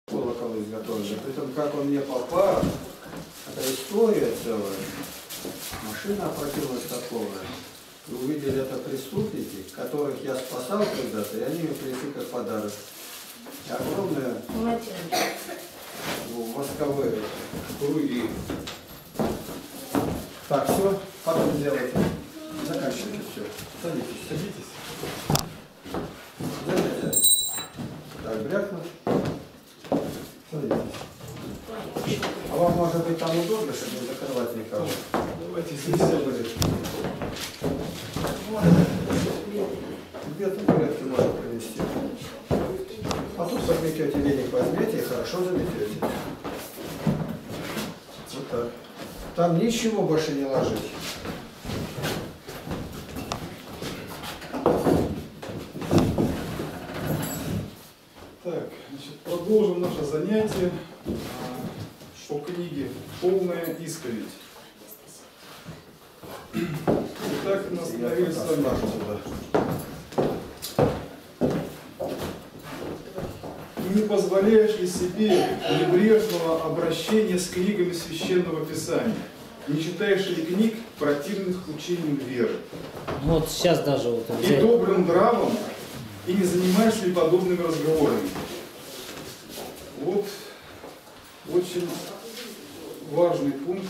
колокол изготовили. Притом, как он мне попал, это история целая. Машина опрокинулась такого. И увидели это преступники, которых я спасал когда-то, и они мне принесли как подарок. И огромные восковые круги. Так, все, потом сделайте. Заканчивайте все. Садитесь. Садитесь. Занятие. Так, брякнуть. Садитесь. А вам может быть там удобно, чтобы не закрывать никого? Давайте Все садитесь. будет. Где-то в порядке можно принести. А тут подметете, веник возьмете и хорошо заметете. Вот так. Там ничего больше не ложить. Так, значит, продолжим наше занятие по книге «Полная исповедь». Итак, мы остановились с вами. Не позволяешь ли себе небрежного обращения с книгами Священного Писания? Не читаешь ли книг, противных учениям веры? Ну вот сейчас даже вот... И добрым нравом, и не занимаешься ли подобными разговорами? Вот очень важный пункт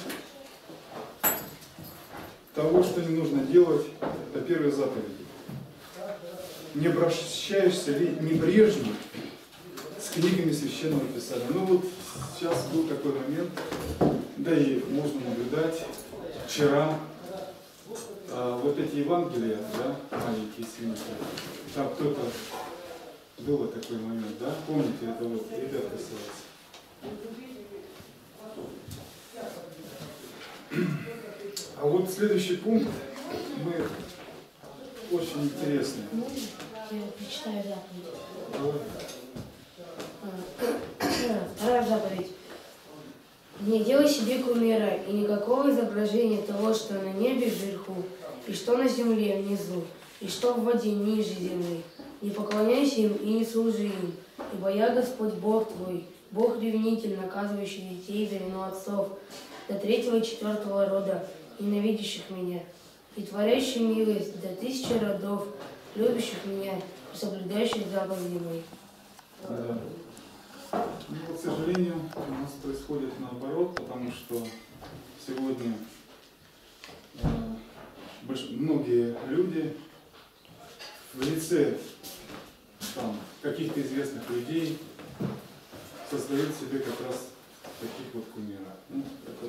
того, что не нужно делать, это первая заповедь. Не обращаешься ли небрежно с книгами Священного Писания? Ну вот сейчас был такой момент, да и можно наблюдать, вчера вот эти Евангелия, да, маленькие свинки, там кто-то, был такой момент, да, помните, это вот ребят касается. А вот следующий пункт мы очень интересный. Я прочитаю заповедь. Давай. Вторая заповедь. Не делай себе кумира и никакого изображения того, что на небе вверху, и что на земле внизу, и что в воде ниже земли. Не поклоняйся им и не служи им, ибо я Господь Бог твой, Бог-ревнитель, наказывающий детей за вину отцов, до 3-го и 4-го рода, ненавидящих меня, и творящий милость до 1000 родов, любящих меня и соблюдающих заповеди мои. Да. Ну, вот, к сожалению, у нас происходит наоборот, потому что сегодня многие люди в лице каких-то известных людей создают себе как раз таких вот кумиров. Ну,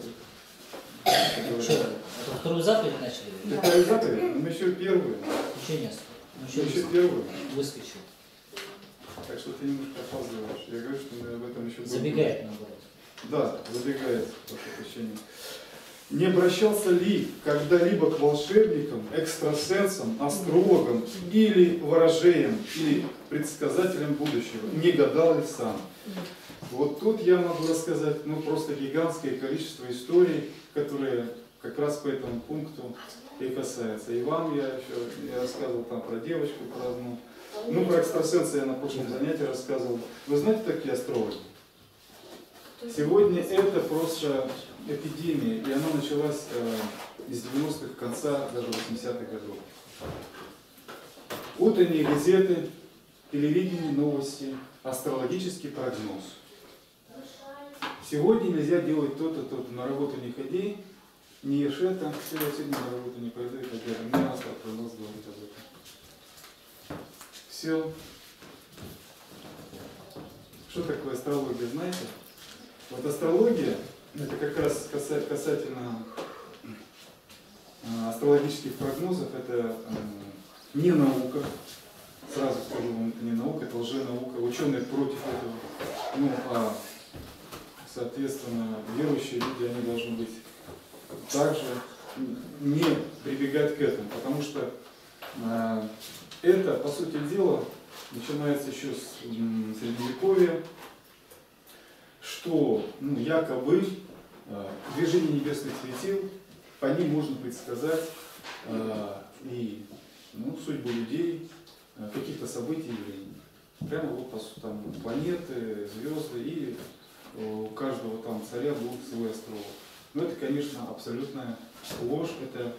Это вторую заповедь начали? Вторую заповедь? Мы еще первую. Еще нет. Мы еще первую. Выскочил. Так что ты немножко опаздываешь. Я говорю, что мы об этом еще будем. Забегает наоборот. Да, забегает, прошу прощения. Не обращался ли когда-либо к волшебникам, экстрасенсам, астрологам или ворожеям, или предсказателям будущего? Не гадал ли сам? Вот тут я могу рассказать просто гигантское количество историй, которые как раз по этому пункту и касаются. И вам я рассказывал там про девочку, про одну. Ну, про экстрасенса я на прошлом занятии рассказывал. Вы знаете такие астрологи? Сегодня это просто эпидемия, и она началась из 90-х, конца даже 80-х годов. Утренние газеты, телевидение, новости, астрологический прогноз. Сегодня нельзя делать то-то, то-то, на работу не ходи, не ешь это, все, я сегодня на работу не пойду и так далее. Мне астропрогноз говорит об этом. Все. Что такое астрология, знаете? Вот астрология, это как раз касательно астрологических прогнозов, это не наука. Сразу скажу вам, это не наука, это лженаука. Ученые против этого. Соответственно, верующие люди, они должны быть также не прибегать к этому, потому что это, по сути дела, начинается еще с Средневековья, что якобы движение небесных светил, по ним можно предсказать и судьбу людей, каких-то событий времени. Прямо вот там планеты, звезды и царя был свой астролог. Но это, конечно, абсолютная ложь, это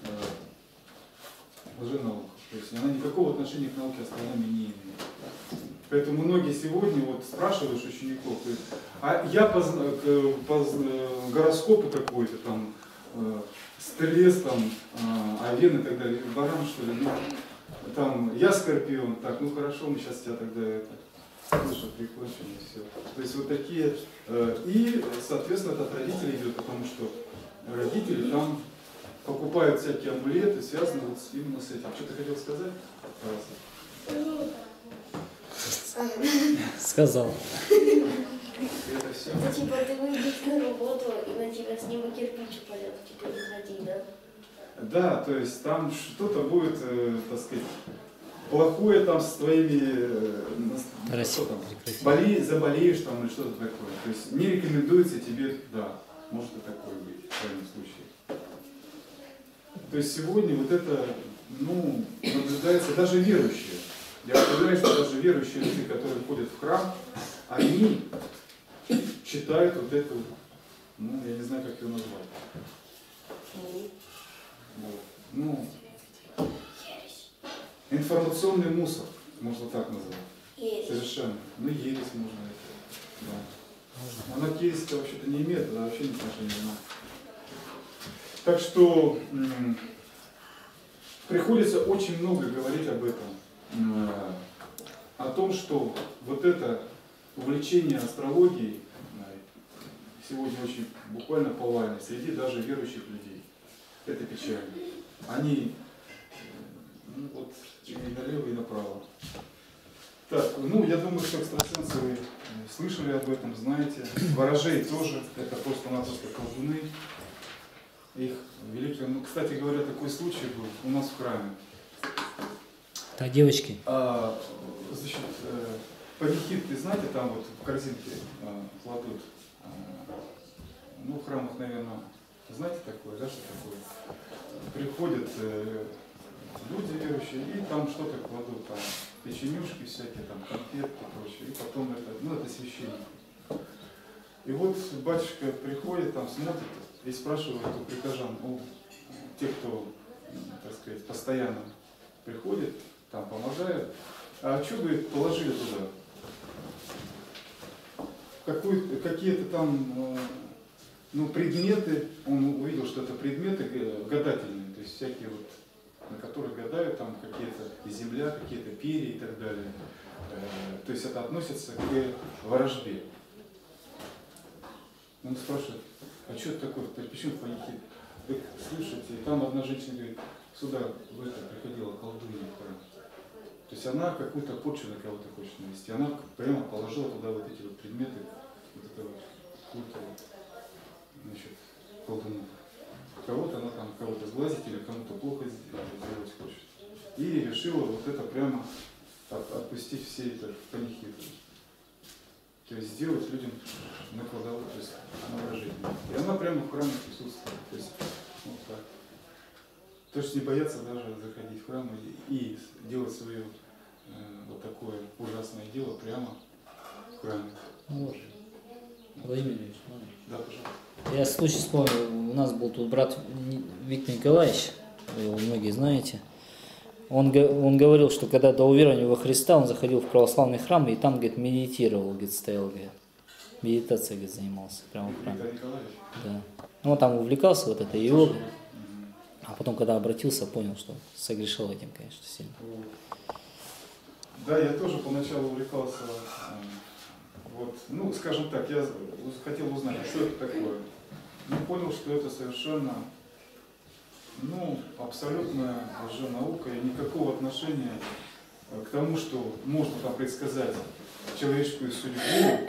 лженаука. То есть она никакого отношения к науке астрономии не имеет. Поэтому многие сегодня вот спрашивают учеников, то есть, а я по гороскопу такой-то, там, стрелец, там, овен и так далее, баран, что ли, ну, там, я скорпион, так, ну хорошо, мы сейчас тебя тогда это, слушай, прикончим и все. То есть вот такие, и, соответственно, это от родителей идет, потому что родители там покупают всякие амулеты, связанные вот именно с этим. Что ты хотел сказать? Сказал. Это все. Это типа ты выйдешь на работу и на тебя с неба кирпич упадет, типа не ходи, да? Да, то есть там что-то будет, так сказать, плохое там с твоими, что там, заболеешь там или что-то такое. То есть не рекомендуется тебе, да, может и такое быть в крайнем случае. То есть сегодня вот это, ну, наблюдается даже верующие. Я уверен, что даже верующие люди, которые ходят в храм, они читают вот эту, ну, я не знаю, как ее назвать. Вот. Ну, информационный мусор, можно так назвать. Ересь. Совершенно. Ну, ересь можно это. Да. Она к ересь вообще-то не имеет, она вообще не отношения не имеет. Так что приходится очень много говорить об этом. О том, что вот это увлечение астрологией сегодня очень буквально повально среди даже верующих людей. Это печально. Они ну, вот, и налево, и направо. Так, ну я думаю, что экстрасенсы вы слышали об этом, знаете. Ворожей тоже, это просто-напросто колдуны. Их великие. Ну, кстати говоря, такой случай был у нас в храме. Так, девочки. Значит, панихидки, знаете, там вот в корзинке кладут. Ну, в храмах, наверное, знаете такое, да, что такое? Приходят люди верующие и там что-то кладут, там печенюшки всякие, там конфетки и прочее. И потом это, ну, это священник. И вот батюшка приходит, там смотрит и спрашивает у прихожан, у тех, кто, так сказать, постоянно приходит, там помогает, а что, говорит, положили туда? Какие-то там ну, предметы, он увидел, что это предметы гадательные, то есть всякие вот, на которых гадают, там какие-то земля, какие-то перья и так далее. То есть это относится к ворожбе. Он спрашивает, а что это такое? Почему панихид? Так, слушайте, там одна женщина говорит, сюда в это приходила колдунья в храм. То есть она какую-то порчу на кого-то хочет навести. Она прямо положила туда вот эти вот предметы, вот это вот культа, значит, колдунов. Кого-то она там, кого-то сглазить или кому-то плохо сделать хочет. И решила вот это прямо отпустить все это в панихиду. То есть сделать людям накладывать, то есть навражение. И она прямо в храме присутствует. То есть вот так. То есть не бояться даже заходить в храм и делать свое вот такое ужасное дело прямо в храме. Вот. Владимир Ильич, Да, пожалуйста. я случай вспомнил, у нас был тут брат Виктор Николаевич, вы его многие знаете. Он говорил, что когда до уверования во Христа, он заходил в православный храм и там, говорит, медитировал, говорит, стоял, говорит, медитацией, говорит, занимался прямо в храме. Виктор Николаевич? Да. Ну, он там увлекался вот этой йогой, а потом, когда обратился, понял, что согрешил этим, конечно, сильно. Да, я тоже поначалу увлекался, вот, ну, скажем так, я хотел узнать, что это такое. Но понял, что это совершенно, ну, абсолютная лженаука и никакого отношения к тому, что можно там предсказать человеческую судьбу,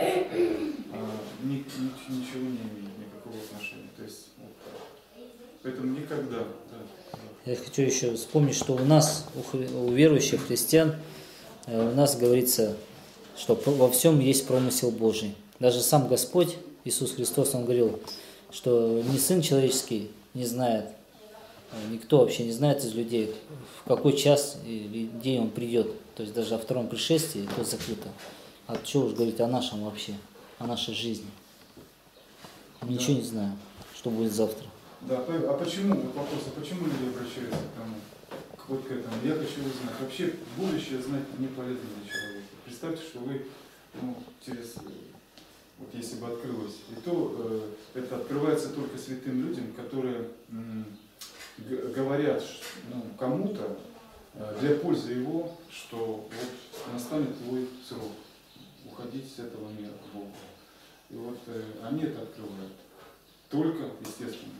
ничего не имеет, никакого отношения. То есть, вот, поэтому никогда. Да. Я хочу еще вспомнить, что у нас, у верующих христиан, у нас говорится, что во всем есть промысел Божий. Даже сам Господь, Иисус Христос, Он говорил, что ни Сын Человеческий не знает, никто вообще не знает из людей, в какой час или день Он придет. То есть даже о втором пришествии это закрыто. А что уж говорить о нашем вообще, о нашей жизни. Ничего не знаю, что будет завтра. Да, а почему, вот вопрос, а почему люди обращаются к тому, вот к этому? Я хочу узнать. Вообще будущее знать не полезно для человека. Представьте, что вы через, вот если бы открылось, и то это открывается только святым людям, которые говорят кому-то для пользы его, что вот настанет твой срок, уходить с этого мира к Богу. И вот они это открывают. Только, естественно,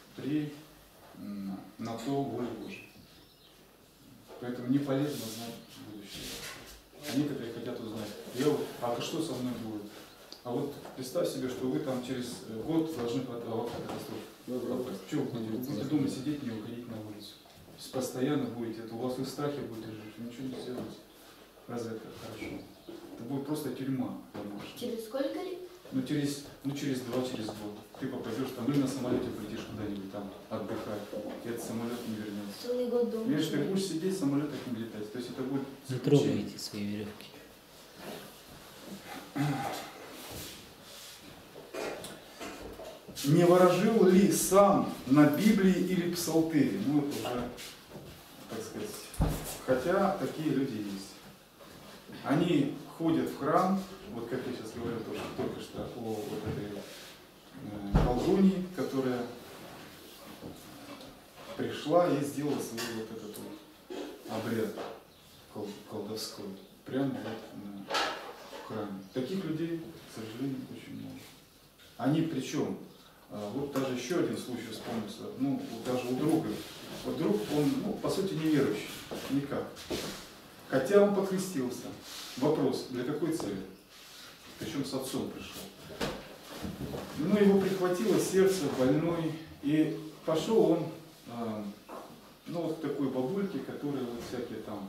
на то воле Божьей. Поэтому не полезно знать будущее. А некоторые хотят узнать, а что со мной будет? А вот представь себе, что вы там через год должны попасть. Что вы будете дома сидеть, не выходить на улицу? Постоянно будете, у вас в страхе будете жить, ничего не сделаете. Разве это хорошо? Это будет просто тюрьма. Через сколько лет? Через 2, через год. Ты попадешь там, или на самолете полетишь куда-нибудь там отдыхать, и этот самолет не вернется. Целый год дома. Видишь, ты будешь сидеть, самолет так не летать. То есть это будет Не заключение. трогайте свои веревки. Не ворожил ли сам на Библии или Псалтыре? Это уже, так сказать, хотя такие люди есть. Они ходят в храм, вот как я сейчас говорил только что о вот этой колдуньи, которая пришла и сделала свой вот этот обряд колдовской прямо в храме. Таких людей, к сожалению, очень много. Они причем, вот даже еще один случай вспомнился, даже у друга. Вот друг, он, по сути, неверующий, никак. Хотя он покрестился. Вопрос, для какой цели? Причем с отцом пришел. Его прихватило сердце, больной, и пошел он, к такой бабульке, которая вот всякие там,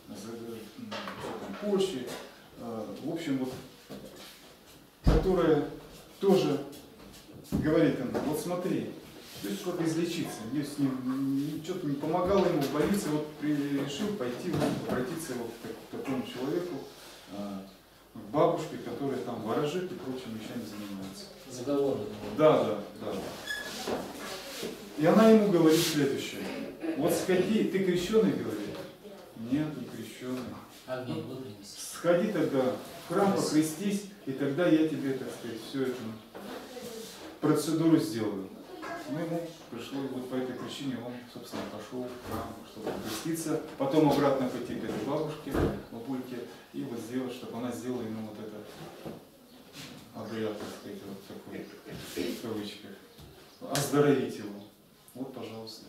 почки, в общем, которая тоже говорит ему, вот смотри, ты что-то излечиться, с ним что-то не помогало ему в больнице, решил пойти обратиться к такому человеку, к бабушке, которая там ворожит и прочими вещами занимается. Заговоры. Да. И она ему говорит следующее. Вот сходи, ты крещеный, говорит? Нет, не крещеный. Сходи тогда в храм, покрестись, и тогда я тебе, так сказать, всю эту процедуру сделаю. Ему пришло, по этой причине он, собственно, пошел в храм, чтобы покреститься, потом обратно пойти к этой бабульке, и сделать, чтобы она сделала ему этот обряд, так сказать, такой, в кавычках, оздоровить его. Пожалуйста.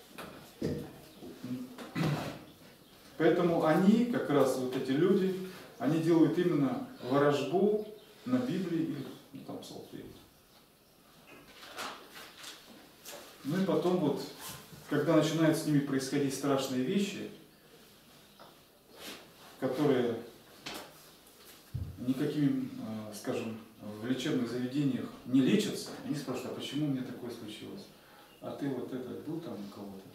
Поэтому они, как раз эти люди, они делают именно ворожбу на Библии или там Псалтыре. И потом когда начинают с ними происходить страшные вещи, которые никакими, скажем, в лечебных заведениях не лечатся, они спрашивают, а почему у меня такое случилось? А ты был там у кого-то?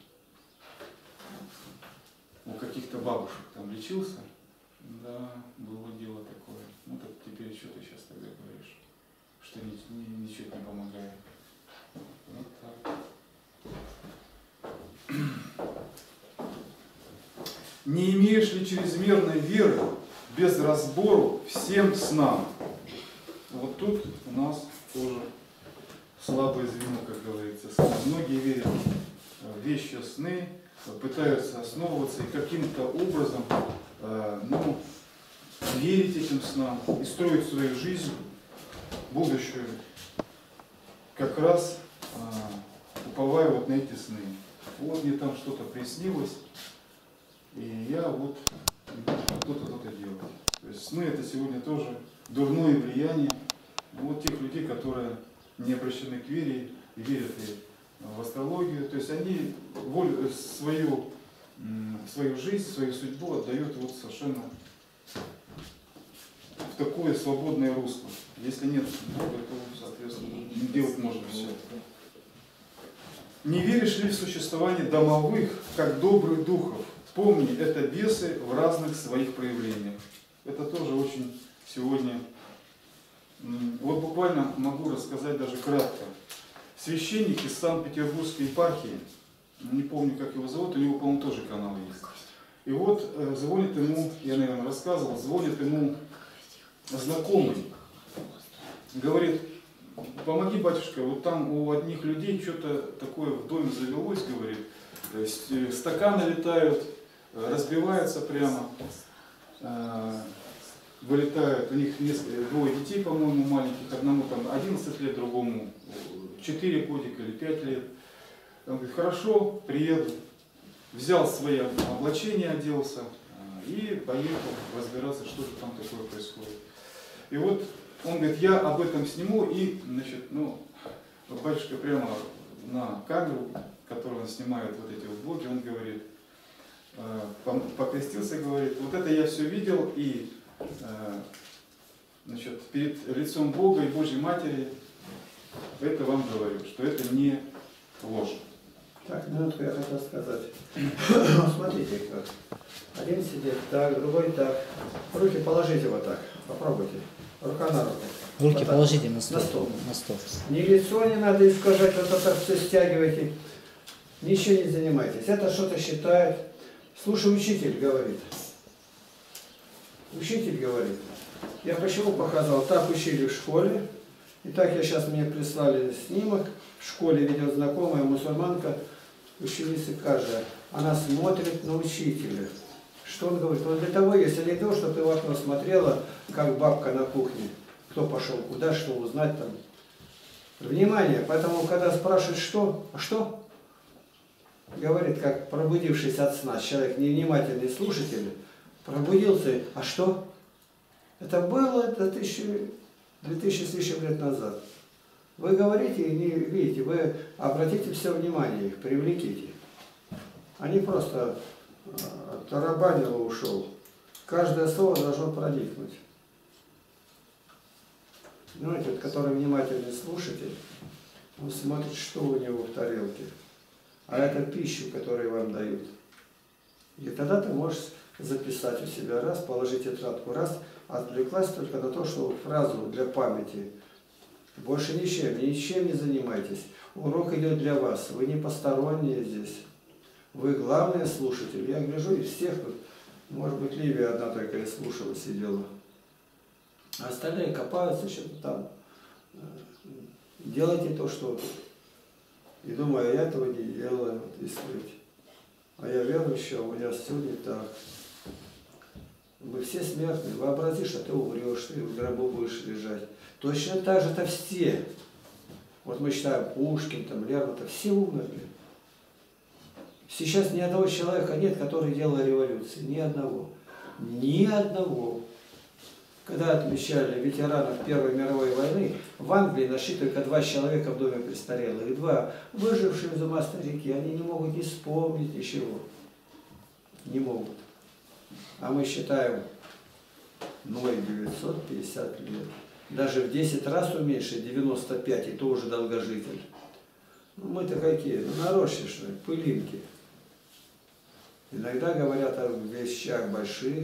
У каких-то бабушек там лечился? Да, было дело такое. Так теперь что ты сейчас тогда говоришь? Что ничего не помогает. Вот так. Не имеешь ли чрезмерной веры без разбору всем снам? Тут у нас тоже слабое звено, как говорится. Многие верят в вещи, сны, пытаются основываться и каким-то образом верить этим снам и строить свою жизнь, будущую, как раз уповая на эти сны. Мне там что-то приснилось, и я иду что-то делать. То есть сны это сегодня тоже дурное влияние тех людей, которые не обращены к вере и верят и в астрологию. То есть они свою жизнь, свою судьбу отдают совершенно в такое свободное русло. Если нет Бога, то, соответственно, делать можно все. Не веришь ли в существование домовых, как добрых духов? Помни, это бесы в разных своих проявлениях. Это тоже очень сегодня... буквально могу рассказать даже кратко. Священник из Санкт-Петербургской епархии, не помню, как его зовут, у него, по-моему, тоже канал есть. И вот звонит ему, я, наверное, рассказывал, звонит ему знакомый. Говорит: помоги, батюшка, вот там у одних людей что-то такое в доме завелось, говорит, стаканы летают, разбиваются прямо, вылетают, у них двое детей, по-моему, маленьких, одному там 11 лет, другому 4 годика или 5 лет. Он говорит: хорошо, приеду. Взял свои облачения, оделся и поехал разбираться, что же там такое происходит. И вот он говорит: я об этом сниму, и, значит, вот батюшка прямо на камеру, которую он снимает вот эти вот блоги, он говорит, покрестился и говорит: вот это я все видел, и, значит, перед лицом Бога и Божьей Матери это вам говорю, что это не ложь. Так, минутку я хотел сказать. Смотрите как. Один сидит так, другой так. Руки положите вот так. Попробуйте. Рука на руку. Руки вот положите на стол. На стол. На стол. Ни лицо не надо искажать, вот это все стягивайте. Ничего не занимайтесь. Это что-то считает. Слушай, учитель говорит. Учитель говорит. Я почему показывал? Так учили в школе. И так мне прислали снимок. В школе ведет знакомая мусульманка, ученица Кажа. Она смотрит на учителя. Что он говорит? Он для того есть анекдот, чтобы ты в окно смотрела, как бабка на кухне. Кто пошел куда, что узнать там. Внимание! Поэтому, когда спрашивают, что? А что? Говорит, как пробудившись от сна, человек невнимательный слушатель, пробудился, а что? Это было 2000 с лишним лет назад. Вы говорите и не видите, вы обратите все внимание их, привлеките. Они просто тарабанило ушел. Каждое слово должно проникнуть. Знаете, который внимательный слушатель, он смотрит, что у него в тарелке. А это пищу, которую вам дают. И тогда ты можешь записать у себя раз, положить тетрадку раз, отвлеклась только на то, что фразу для памяти. Больше ничем не занимайтесь. Урок идет для вас. Вы не посторонние здесь. Вы главные слушатели. Я гляжу из всех тут, может быть, Ливия одна только и слушала, сидела. А остальные копаются что-то там. Делайте то, что... И думаю, я этого не делаю, вот, искрыть. А я верующий, а у меня все не так. Мы все смертные. Вообрази, что ты умрешь, ты в гробу будешь лежать. Точно так же-то все. Вот мы считаем Пушкин, там, Лермонтов, все умерли. Сейчас ни одного человека нет, который делал революцию. Ни одного. Ни одного. Когда отмечали ветеранов Первой мировой войны, в Англии нашли только 2 человека в доме престарелых. И 2 выжившие из ума старики. Они не могут не вспомнить ничего. Не могут. А мы считаем 950 лет. Даже в 10 раз уменьшить 95, и то уже долгожитель. Ну, мы-то какие? Нарощишные, пылинки. Иногда говорят о вещах больших.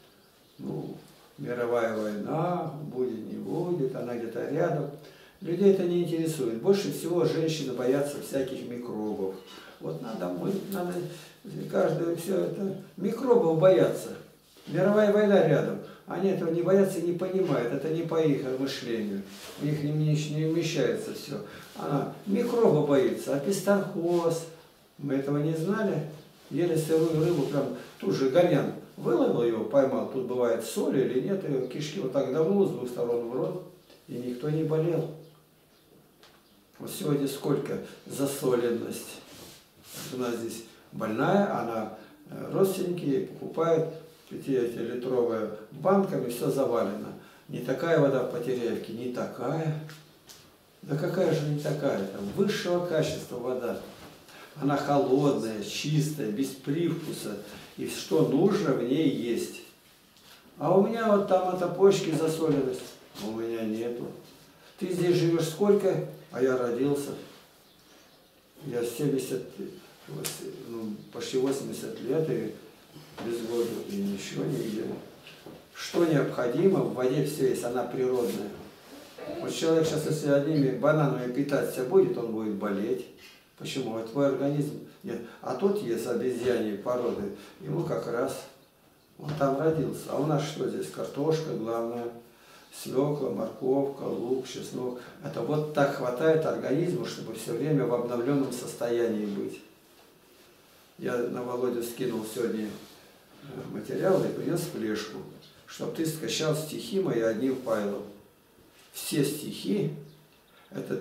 Мировая война, будет, не будет, она где-то рядом. Людей это не интересует. Больше всего женщины боятся всяких микробов. Вот надо каждый все это, микробов боятся. Мировая война рядом. Они этого не боятся и не понимают. Это не по их мышлению. У них не вмещается все. Она микроба боится, а пестархоз. Мы этого не знали. Ели сырую рыбу, прям тут же Гонян выловил его, поймал. Тут бывает соль или нет, и кишки вот так давно с 2 сторон в рот. И никто не болел. Вот сегодня сколько засоленность. У нас здесь больная, она родственники покупают 5-литровая банками, все завалено. Не такая вода в Потеряевке, не такая. Да какая же не такая? Там высшего качества вода. Она холодная, чистая, без привкуса. И что нужно в ней есть. А у меня вот там это почки засоленность. У меня нету. Ты здесь живешь сколько? А я родился. Я почти 80 лет и без года. И ничего нигде. Что необходимо, в воде все есть, она природная. Вот человек сейчас, если одними бананами питаться будет, он будет болеть. Почему? Вот твой организм нет. А тот ест обезьяньей породы, ему как раз, он там родился. А у нас что здесь? Картошка, главное, свекла, морковка, лук, чеснок. Это вот так хватает организму, чтобы все время в обновленном состоянии быть. Я на Володю скинул сегодня материалы и принес флешку, чтобы ты скачал стихи мои одним файлом. Все стихи — это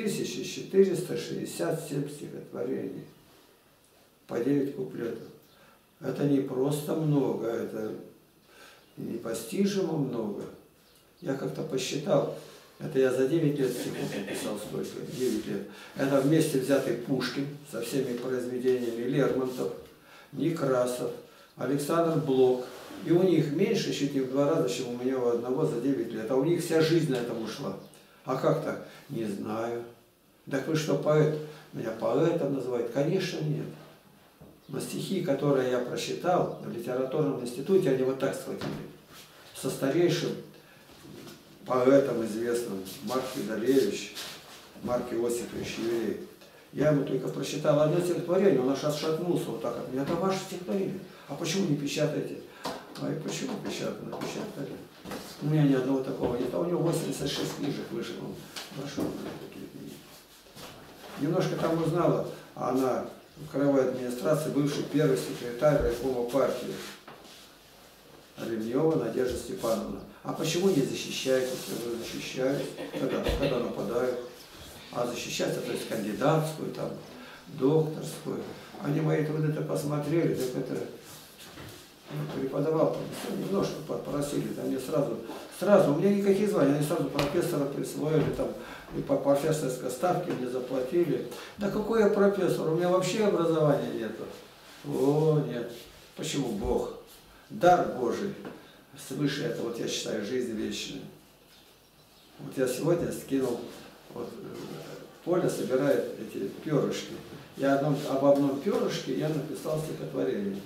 3467 стихотворений по 9 куплетов. Это не просто много, это непостижимо много. Я как-то посчитал, это я за 9 лет стихов написал столько, 9 лет. Это вместе взятый Пушкин со всеми произведениями, Лермонтов, Некрасов, Александр Блок. И у них меньше, чуть не в 2 раза, чем у меня у одного за 9 лет. А у них вся жизнь на этом ушла. А как так? Не знаю. Так вы что, поэт? Меня поэтом называют? Конечно, нет. Но стихи, которые я прочитал в литературном институте, они вот так схватили. Со старейшим поэтом известным Марк Федоревич, Марк Иосифович Еврей. Я ему только прочитал одно стихотворение, он аж отшатнулся вот так от меня. Это ваше стихотворение. А почему не печатаете? А и почему печатано? Печатали. У меня ни одного такого нет. А у него 86 книжек вышло. Хорошо, такие книги. Немножко там узнала, а она в краевой администрации, бывший первый секретарь райкома партии. Оленева Надежда Степановна. А почему не защищаете, если вы защищаете, когда нападают? А защищать, то есть кандидатскую, там, докторскую. Они мои труды-то посмотрели, так это преподавал, немножко попросили, там мне сразу, у меня никаких званий, они сразу профессора присвоили, там, и по профессорской ставке мне заплатили. Да какой я профессор, у меня вообще образования нету. О, нет. Почему Бог? Дар Божий. Свыше это, вот я считаю, жизнь вечная. Вот я сегодня скинул, вот Поля собирает эти перышки. Я об одном перышке я написал стихотворение.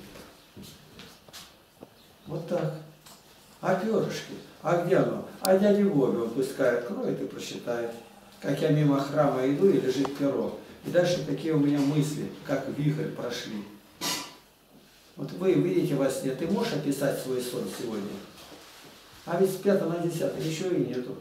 Вот так. А перышки? А где оно? А дяде Вове он пускай откроет и прочитает. Как я мимо храма иду и лежит перо. И дальше какие у меня мысли, как вихрь прошли. Вот вы видите во сне, ты можешь описать свой сон сегодня? А ведь с 5 на 10 еще и нету.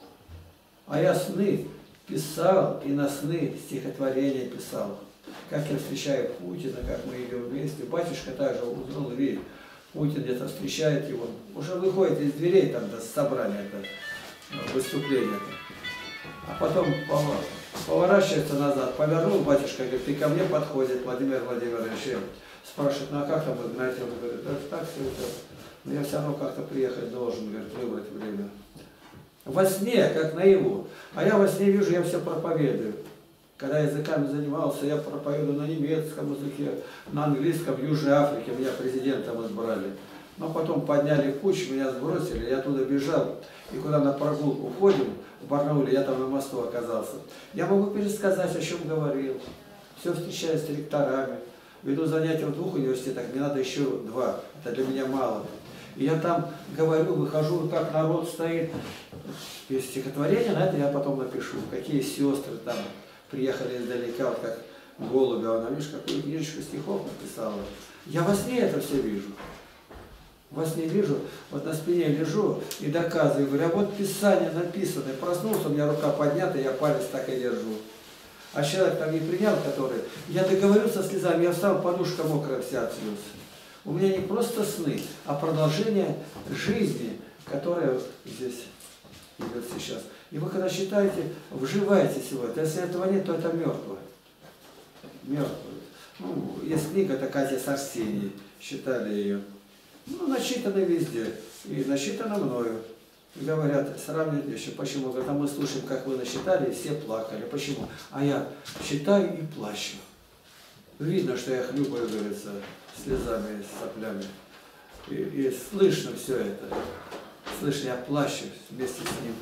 А я сны писал, и на сны стихотворения писал. Как я встречаю Путина, как мы идем вместе. Батюшка также узнал, видит, Путин где-то встречает его. Уже выходит из дверей там до собрания, выступления. А потом поворачивается назад, повернул, батюшка говорит, ты ко мне подходит, Владимир Владимирович. Спрашивает, ну а как там Игнатий? Он говорит, да так все это. Но я все равно как-то приехать должен, говорит, выбрать время. Во сне, как наяву. А я во сне вижу, я все проповедую. Когда языками занимался, я проповедую на немецком языке, на английском, в Южной Африке, меня президентом избрали. Но потом подняли кучу, меня сбросили, я оттуда бежал. И куда на прогулку ходим, в Барнауле, я там на мосту оказался. Я могу пересказать, о чем говорил. Все встречаюсь с ректорами. Веду занятия в 2 университетах, мне надо еще 2. Это для меня мало. И я там говорю, выхожу, как народ стоит. И стихотворение на это я потом напишу. Какие сестры там приехали издалека, вот как Голубева. Она, видишь, какую книжечку стихов написала. Я во сне это все вижу. Во сне вижу, вот на спине лежу и доказываю. Говорю, а вот Писание написано. Проснулся, у меня рука поднята, я палец так и держу. А человек там не принял, который... Я договорился со слезами, я встал, подушка мокрая вся от слез. У меня не просто сны, а продолжение жизни, которая здесь идет сейчас. И вы когда считаете, вживаете сегодня. Если этого нет, то это мертвое. Мертвое. Ну, есть книга такая здесь Арсений, считали ее. Ну, начитана везде. И начитана мною. И говорят, сравнивают еще. Почему? Когда мы слушаем, как вы насчитали, все плакали. Почему? А я считаю и плачу. Видно, что я хлюпаю, говорится, слезами, соплями. И слышно все это. Слышно, я плачу вместе с ним.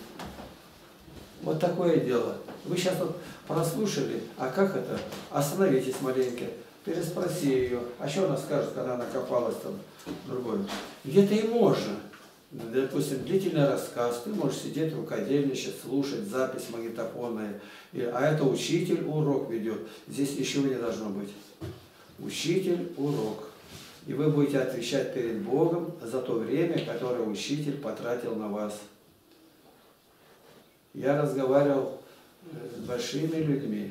Вот такое дело. Вы сейчас вот прослушали, а как это? Остановитесь маленько, переспроси ее. А что она скажет, когда она копалась там другой? Где-то и можно. допустим, длительный рассказ, ты можешь сидеть рукодельничать, слушать запись магнитофонная, а это учитель урок ведет. Здесь ничего не должно быть. Учитель урок. И вы будете отвечать перед Богом за то время, которое учитель потратил на вас. Я разговаривал с большими людьми.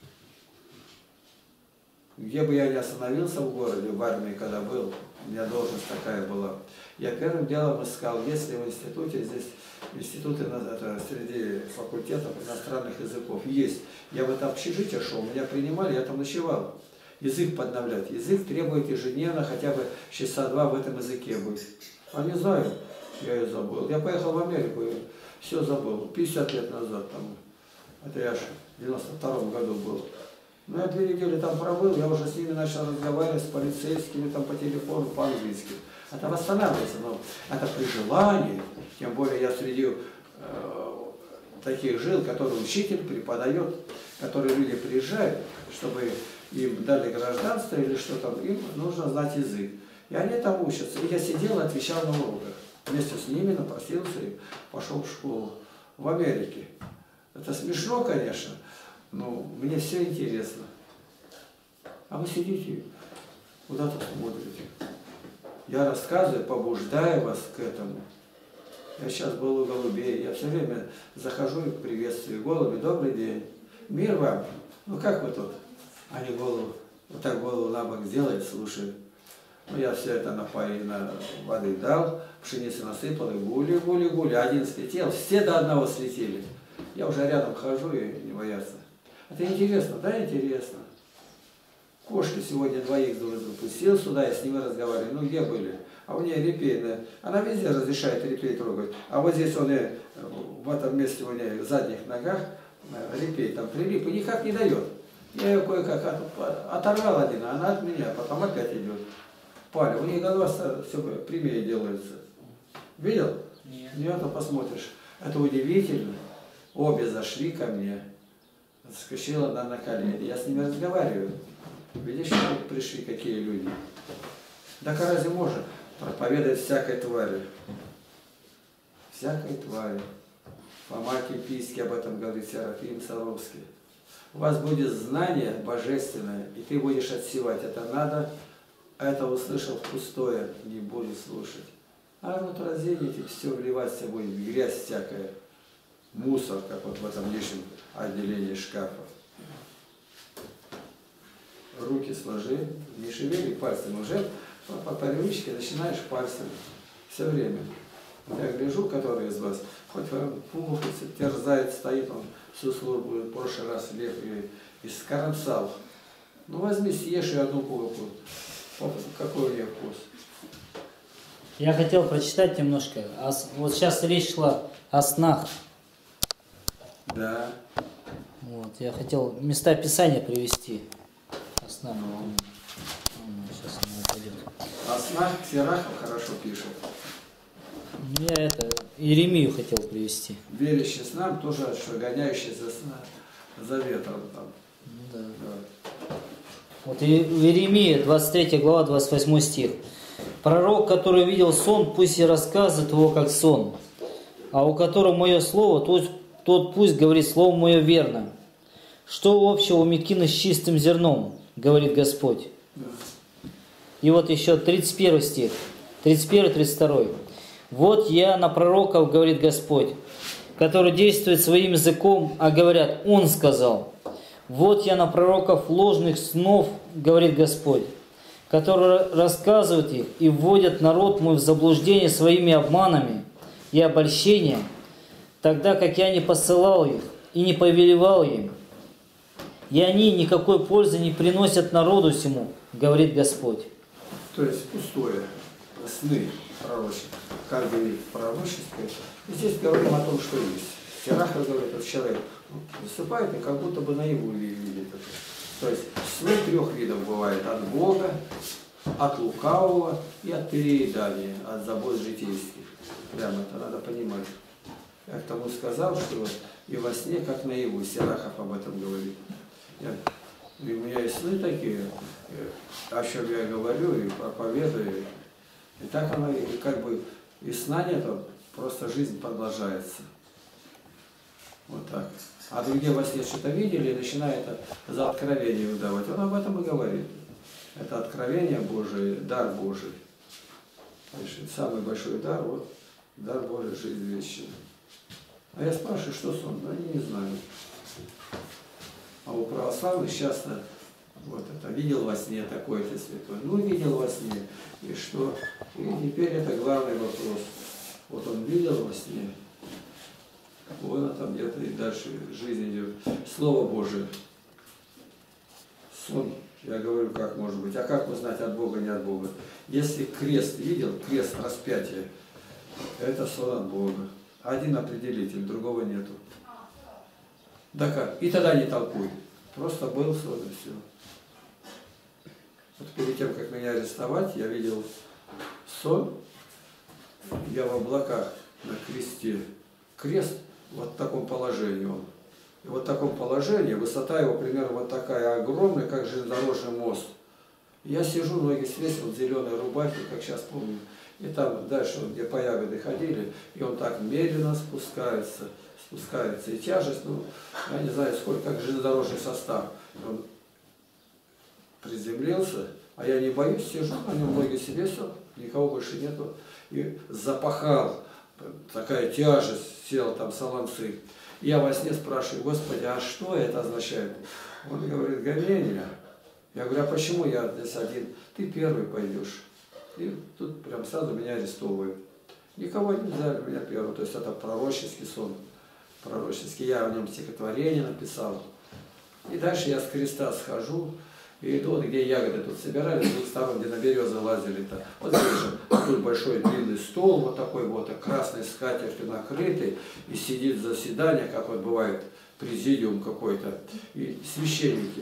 Где бы я ни остановился в городе, в армии, когда был, у меня должность такая была, я первым делом искал, если в институте, здесь институты это, среди факультетов иностранных языков есть. Я в это общежитие шел, меня принимали, я там ночевал. Язык подновлять. Язык требует ежедневно хотя бы часа 2 в этом языке быть. А не знаю, я ее забыл. Я поехал в Америку и все забыл. 50 лет назад там. Это я же в 92 году был. Ну, я 2 недели там пробыл, я уже с ними начал разговаривать, с полицейскими, там по телефону, по-английски. Это восстанавливается, но это при желании. Тем более я среди таких жил, которые учитель преподает, которые люди приезжают, чтобы им дали гражданство или что там, им нужно знать язык. И они там учатся. И я сидел и отвечал на уроках. Вместе с ними напросился и пошел в школу в Америке. Это смешно, конечно, но мне все интересно. А вы сидите, куда-то смотрите. Я рассказываю, побуждаю вас к этому. Я сейчас был у голубей, я все время захожу и приветствую. Голуби, добрый день. Мир вам. Ну как вы тут? Они голову, вот так голову на бок сделают, слушают. Ну я все это напоил, на воды дал, пшеницу насыпал, и гули. Один слетел, все до одного слетели. Я уже рядом хожу и не боятся. Это интересно, да, интересно. Кошки сегодня 2 запустил сюда, я с ними разговариваю. Ну где были? А у нее репей, да. Она везде разрешает репей трогать. А вот здесь он и в этом месте у нее в задних ногах репей там прилип и никак не дает. Я ее кое-как оторвал один, а она от меня, потом опять идет. Паля, у нее голова все прямее делается. Видел? Нет. Нет, то посмотришь. Это удивительно. Обе зашли ко мне. Скочила она на колени. Я с ними разговариваю. Видишь, что пришли какие люди. Так а разве можно проповедовать всякой твари? Всякой твари. Фома Кимпийский об этом говорит, Серафим Саровский. У вас будет знание божественное, и ты будешь отсевать. Это надо, это услышал пустое, не будешь слушать. А вот разделите, все вливаться будет, грязь всякая, мусор, как вот в этом нижнем отделении шкафа. Руки сложи, не шевели пальцами, уже по привычке начинаешь пальцами все время. Я гляжу, который из вас, хоть пухается, терзает, стоит, он всю службу, в прошлый раз лев и скоромсал. Ну возьми, съешь и одну булку. Какой у нее вкус? Я хотел прочитать немножко. Вот сейчас речь шла о снах. Да. Вот, я хотел места Писания привести. О снах. Сейчас она пойдет. О снах Сирахов хорошо пишет. Я это, Иеремию хотел привести. Верящий снам тоже, что гоняющий за ветром там. Да. Да. Вот в Иеремии, 23 глава, 28 стих. Пророк, который видел сон, пусть и рассказывает его как сон. А у которого мое слово, тот пусть говорит слово мое верно. Что общего у мекины с чистым зерном, говорит Господь. Да. И вот еще 31 стих, 31-32. Вот я на пророков, говорит Господь, который действует своим языком, а говорят, Он сказал. Вот я на пророков ложных снов, говорит Господь, которые рассказывают их и вводят народ мой в заблуждение своими обманами и обольщением, тогда как я не посылал их и не повелевал им, и они никакой пользы не приносят народу сему, говорит Господь. То есть пустое, сны пророческие, как говорит пророческое. И здесь говорим о том, что есть. Сирахов говорит, что человек выступает и как будто бы наяву видит это. То есть сны 3 видов бывает: от Бога, от лукавого и от переедания, от забот житейских. Прямо это надо понимать. Я к тому сказал, что и во сне, как наяву, Сирахов об этом говорит. И у меня есть сны такие, о чем я говорю и проповедую. И так оно, и как бы И сна нету, просто жизнь продолжается. Вот так. А другие во сне что-то видели и начинают за откровение выдавать. Он об этом и говорит. Это откровение Божие, дар Божий. Самый большой дар, вот, дар Божий, жизнь вечная. А я спрашиваю, что сон? Они не знают. А у православных часто вот это, видел во сне такой-то святой. Ну, видел во сне. И что? И теперь это главный вопрос. Вот он видел во сне. Вон там где-то и дальше жизнь идет. Слово Божие. Сон. Я говорю, как может быть. А как узнать, от Бога, не от Бога? Если крест видел, крест распятие, это сон от Бога. Один определитель, другого нету. Да как? И тогда не толкуй. Просто был сон и все. Вот перед тем, как меня арестовать, я видел сон. Я в облаках на кресте. Крест вот в таком положении он. И вот в таком положении, высота его примерно вот такая огромная, как железнодорожный мост. Я сижу, ноги свесил в зеленой рубахе, как сейчас помню. И там дальше, где по ягоды ходили, и он так медленно спускается. И тяжесть, ну, я не знаю сколько, как железнодорожный состав. Он приземлился, а я не боюсь, сижу, на нем ноги свесил, никого больше нету. И запахал, такая тяжесть, сел там солонцы. Я во сне спрашиваю: Господи, а что это означает? Он говорит: гонение. Я говорю: а почему я здесь один? Ты первый пойдешь. И тут прям сразу меня арестовывают. Никого не взяли, меня первый. То есть это пророческий сон. Пророческий. Я в нем стихотворение написал. И дальше я с креста схожу. И иду, вот где ягоды тут собирали, с двух сторон, где на березы лазили-то. Вот здесь же тут большой длинный стол, вот такой вот, красной скатертью накрытый, и сидит заседание, как вот бывает президиум какой-то, и священники.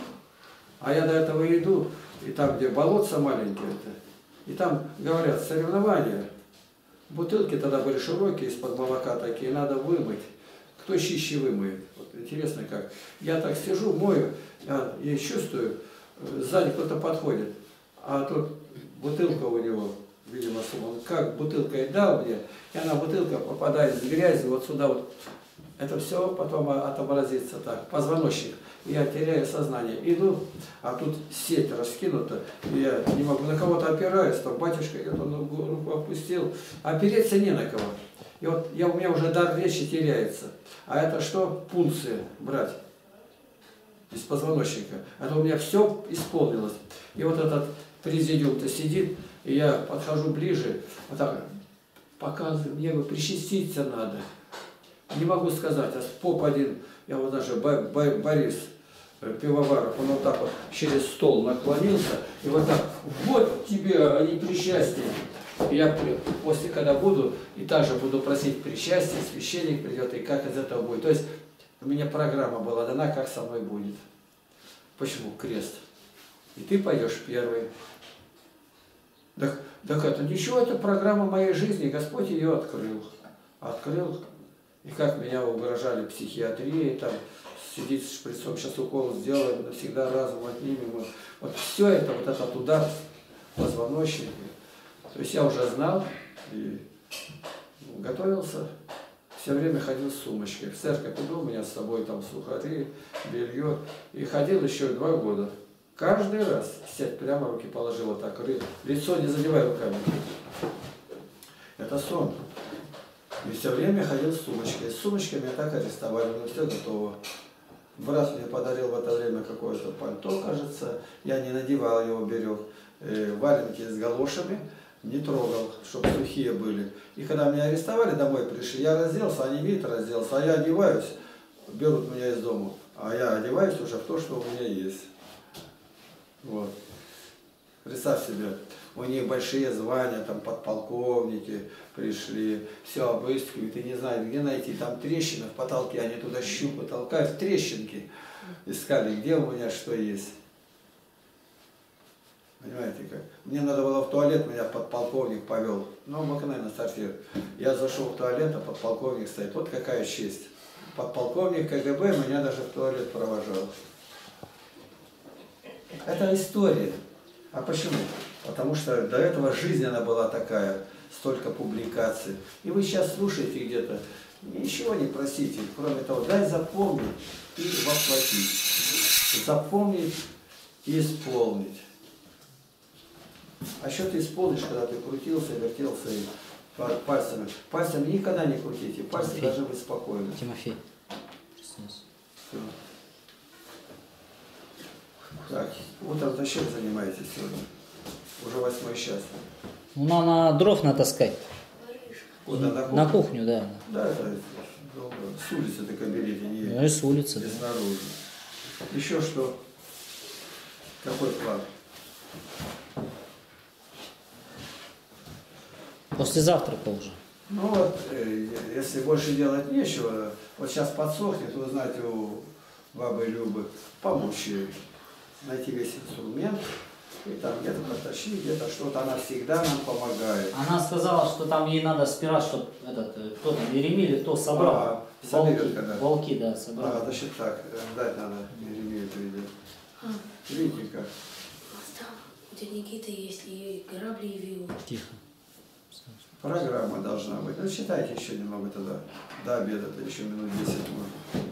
А я до этого иду, и там, где болотца маленькие-то, и там говорят: соревнования. Бутылки тогда были широкие, из-под молока такие, надо вымыть. Кто чище вымоет? Вот интересно как. Я так сижу, мою, я чувствую, сзади кто-то подходит, а тут бутылка у него, видимо, он как бутылкой дал мне, и она, бутылка, попадает в грязь вот сюда вот. Это все потом отобразится так, позвоночник. Я теряю сознание. Иду, а тут сеть раскинута, и я не могу, на кого-то опираюсь, там батюшка где-то руку опустил, опереться не на кого. И вот у меня уже дар речи теряется. А это что? Пункции брать из позвоночника. Это у меня все исполнилось. И вот этот президиум-то сидит, и я подхожу ближе, вот так показываю, мне бы причаститься надо. Не могу сказать, а поп один, я вот даже Борис Пивоваров, он вот так вот через стол наклонился, и вот так: вот тебе, а не причастие. И я после, когда буду, и также буду просить причастие, священник придет, и как из этого будет. То есть у меня программа была дана, как со мной будет. Почему? Крест. И ты пойдешь первый. Так это ничего, это программа моей жизни, Господь ее открыл. Открыл. И как меня угрожали психиатрии, там сидит с шприцом, сейчас укол сделаем, навсегда разум отнимем. Вот все это, вот этот удар позвоночника. То есть я уже знал и готовился, все время ходил с сумочкой. В церковь иду, у меня с собой там сухари, белье. И ходил еще 2 года. Каждый раз сядь прямо, руки положил вот так, лицо не задевай руками. Это сон. И все время ходил с сумочкой. С сумочкой меня так арестовали, но все готово. Брат мне подарил в это время какое-то пальто, кажется. Я не надевал его, берег. Валенки с галошами. Не трогал, чтобы сухие были. И когда меня арестовали, домой пришли, я разделся, они видят, разделся, а я одеваюсь, берут меня из дома, а я одеваюсь уже в то, что у меня есть. Вот. Представь себе, у них большие звания, там подполковники пришли, все обыскивают, и не знают, где найти, там трещина в потолке, они туда щупы толкают, трещинки, искали, где у меня что есть. Понимаете как? Мне надо было в туалет, меня подполковник повел. Ну, обыкновенно сортир. Я зашел в туалет, а подполковник стоит. Вот какая честь. Подполковник КГБ меня даже в туалет провожал. Это история. А почему? Потому что до этого жизнь она была такая. столько публикаций. И вы сейчас слушаете где-то, ничего не просите, кроме того, дай запомнить и воплотить. Запомнить и исполнить. А что ты исполнишь, когда ты крутился, вертелся и пальцами? Пальцами никогда не крутите, пальцы Тимофей. должны быть спокойны. Тимофей. Всё. Так, утром-то чем занимаетесь сегодня? Уже 8 час. Ну, на дров натаскать. Куда, на кухню? На кухню, да. Да, это долго. С улицы только берите, не, Ну и с улицы. не Да. снаружи. Еще что? Какой план? После завтрака уже. Ну вот, если больше делать нечего, вот сейчас подсохнет, вы знаете, у бабы Любы, помочь ей найти весь инструмент, и там где-то протащить, где-то что-то, она всегда нам помогает. Она сказала, что там ей надо спирать, чтобы кто там, Еремей или кто собрал. Соберет когда. Волки, да, собрал. Значит так, дать надо, Еремею придет. А, Видите как? там у тебя Никита есть и грабли, и вилы. Тихо. Программа должна быть. Ну, считайте еще немного тогда. До обеда, то еще минут 10 можно.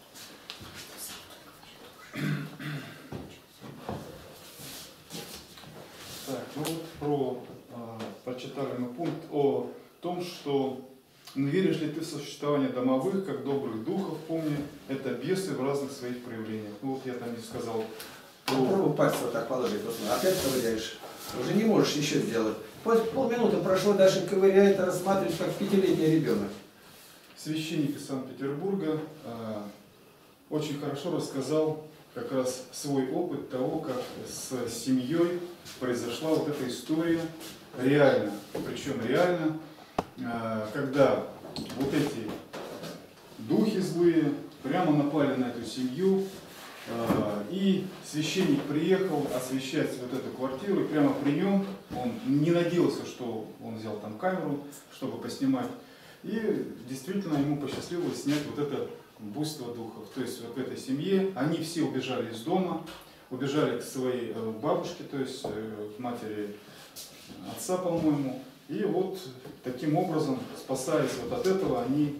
Так, ну вот прочитали мы пункт о том, что веришь ли ты в существование домовых, как добрых духов, помни, это бесы в разных своих проявлениях. Ну вот я там не сказал. Попробуй пальцы вот так положить, посмотри. Опять ковыряешь. Уже не можешь ничего сделать. Полминуты прошло, дальше ковыряет, рассматривает, как 5-летний ребенок. Священник из Санкт-Петербурга очень хорошо рассказал как раз свой опыт того, как с семьей произошла вот эта история реально. Причем реально, когда вот эти духи злые прямо напали на эту семью, и священник приехал освещать вот эту квартиру, и прямо при нем, он не надеялся, что он взял там камеру, чтобы поснимать, и действительно ему посчастливилось снять вот это буйство духов. То есть вот в этой семье они все убежали из дома, убежали к своей бабушке, то есть к матери отца, по-моему, и вот таким образом, спасаясь вот от этого, они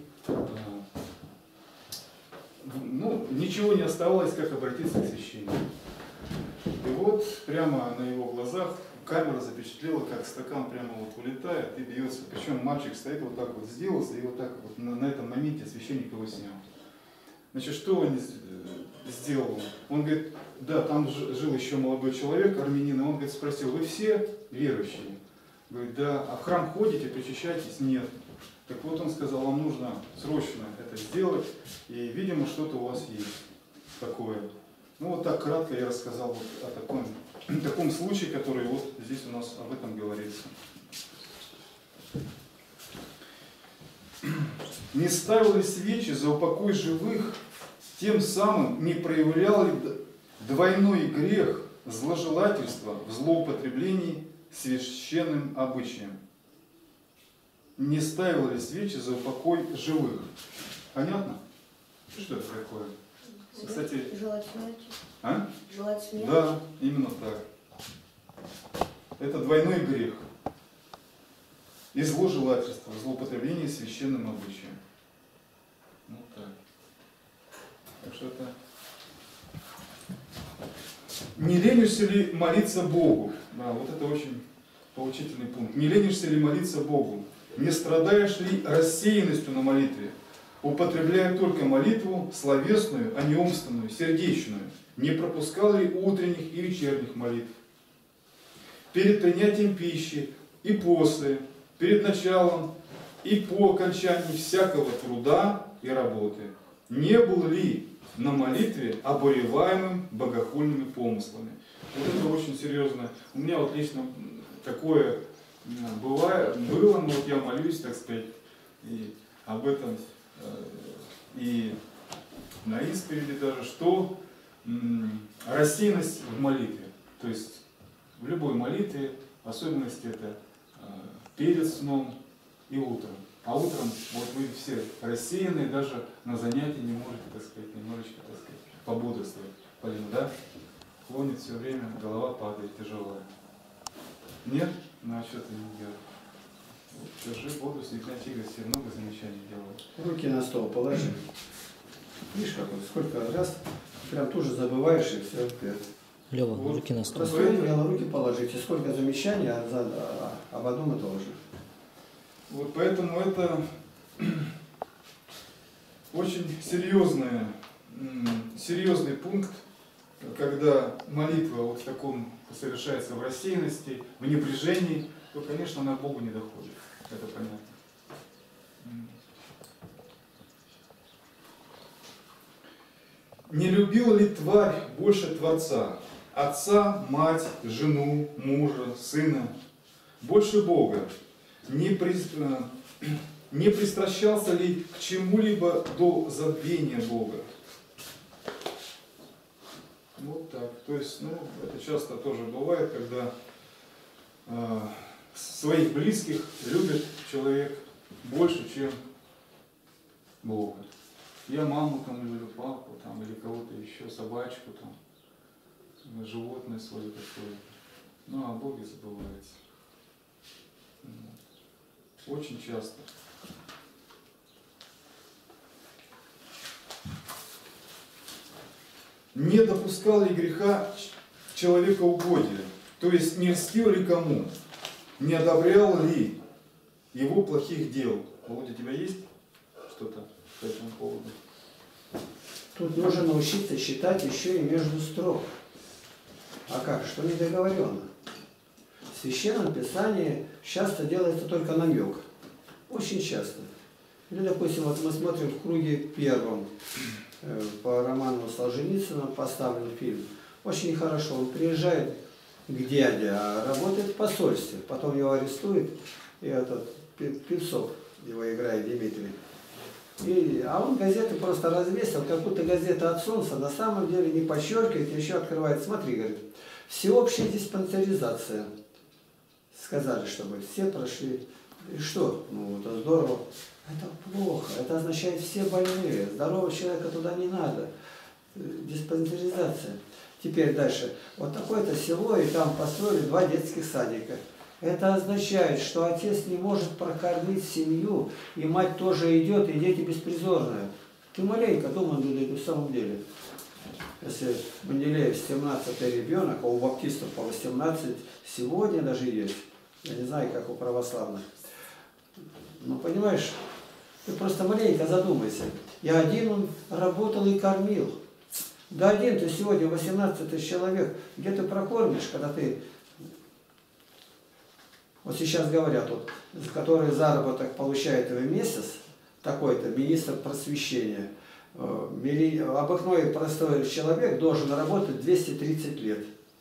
ничего не оставалось, как обратиться к священнику. И вот прямо на его глазах камера запечатлела, как стакан прямо вот улетает и бьется. Причем мальчик стоит вот так вот сделался, и вот так вот на этом моменте священник его снял. Значит, что он сделал? Он говорит, да, там жил еще молодой человек, армянин, и он говорит, спросил, вы все верующие? Говорит, да, а в храм ходите, причащаетесь? Нет. Так вот он сказал, вам нужно срочно это сделать, и, видимо, что-то у вас есть такое. Ну вот так кратко я рассказал вот о таком случае, который вот здесь у нас об этом говорится. Не ставил ли свечи за упокой живых, тем самым не проявлял ли двойной грех зложелательства в злоупотреблении священным обычаем? Не ставил ли свечи за упокой живых? Понятно? Что это такое? Кстати, Желать смерти. а? Желать смерти. Да, именно так. Это двойной грех. И зложелательство, злоупотребление священным обычаем. Ну так. Так что это... Не ленишься ли молиться Богу? Да, вот это очень поучительный пункт. Не ленишься ли молиться Богу? Не страдаешь ли рассеянностью на молитве? Употребляя только молитву словесную, а не умственную, сердечную. Не пропускал ли утренних и вечерних молитв? Перед принятием пищи и после, перед началом и по окончании всякого труда и работы. Не был ли на молитве обуреваемым богохульными помыслами? Вот это очень серьезно. У меня вот лично такое было, но вот я молюсь, так сказать, и об этом и на исповеди даже, что рассеянность в молитве, то есть в любой молитве, в особенности это перед сном и утром. А утром вот вы все рассеянные, даже на занятии не можете, так сказать, немножечко, так сказать, пободрствовать. Полина, да? Клонит все время, голова падает тяжелая. Нет? Ну а что ты не делаешь? Держи воду, слегка тигрость, много замечаний делают. Руки на стол положи. Видишь, как вот сколько раз прям тоже забываешь и все. Лева, Вот. руки на стол. Простое дело, руки положите. Сколько замечаний об одном и том же. Вот поэтому это очень серьезный пункт, когда молитва вот в таком совершается в рассеянности, в небрежении, то, конечно, она к Богу не доходит. Это понятно. Не любила ли тварь больше Творца? Отца, мать, жену, мужа, сына? Больше Бога? Не пристращался ли к чему-либо до забвения Бога? Вот так. То есть, это часто тоже бывает, когда своих близких любит человек больше, чем Бога. Я маму там люблю, папу там, или кого-то еще, собачку там, животное свое такое. Ну, о Боге забывается. Очень часто. Не допускал ли греха человекоугодия? То есть не льстил ли кому? Не одобрял ли его плохих дел? Володя, у тебя есть что-то по этому поводу? Тут нужно научиться читать еще и между строк. А как? Что недоговорено? В Священном Писании часто делается только намек. Очень часто. Или, допустим, вот мы смотрим в круге первом по роману Солженицына поставлен фильм. Очень хорошо. Он приезжает к дяде, а работает в посольстве. Потом его арестует, и этот Певцов его играет, Дмитрий. А он газеты просто развесил, как будто газета от солнца, на самом деле не подчеркивает, еще открывает. Смотри, говорит, всеобщая диспансеризация. Сказали, чтобы все прошли. И что? Ну, это здорово. Это плохо. Это означает все больные. Здорового человека туда не надо. Диспансеризация. Теперь дальше. Вот такое-то село, и там построили 2 детских садика. Это означает, что отец не может прокормить семью, и мать тоже идет, и дети беспризорные. Ты маленько думай, в самом деле. Если Менделеев 17-й ребенок, а у баптистов по 18 сегодня даже есть. Я не знаю, как у православных. Ну, понимаешь, ты просто маленько задумайся. Я один он работал и кормил. Да один ты сегодня 18 тысяч человек. Где ты прокормишь, когда ты... Вот сейчас говорят, вот, который заработок получает в месяц, такой-то министр просвещения, обыкновенный простой человек должен работать 230 лет.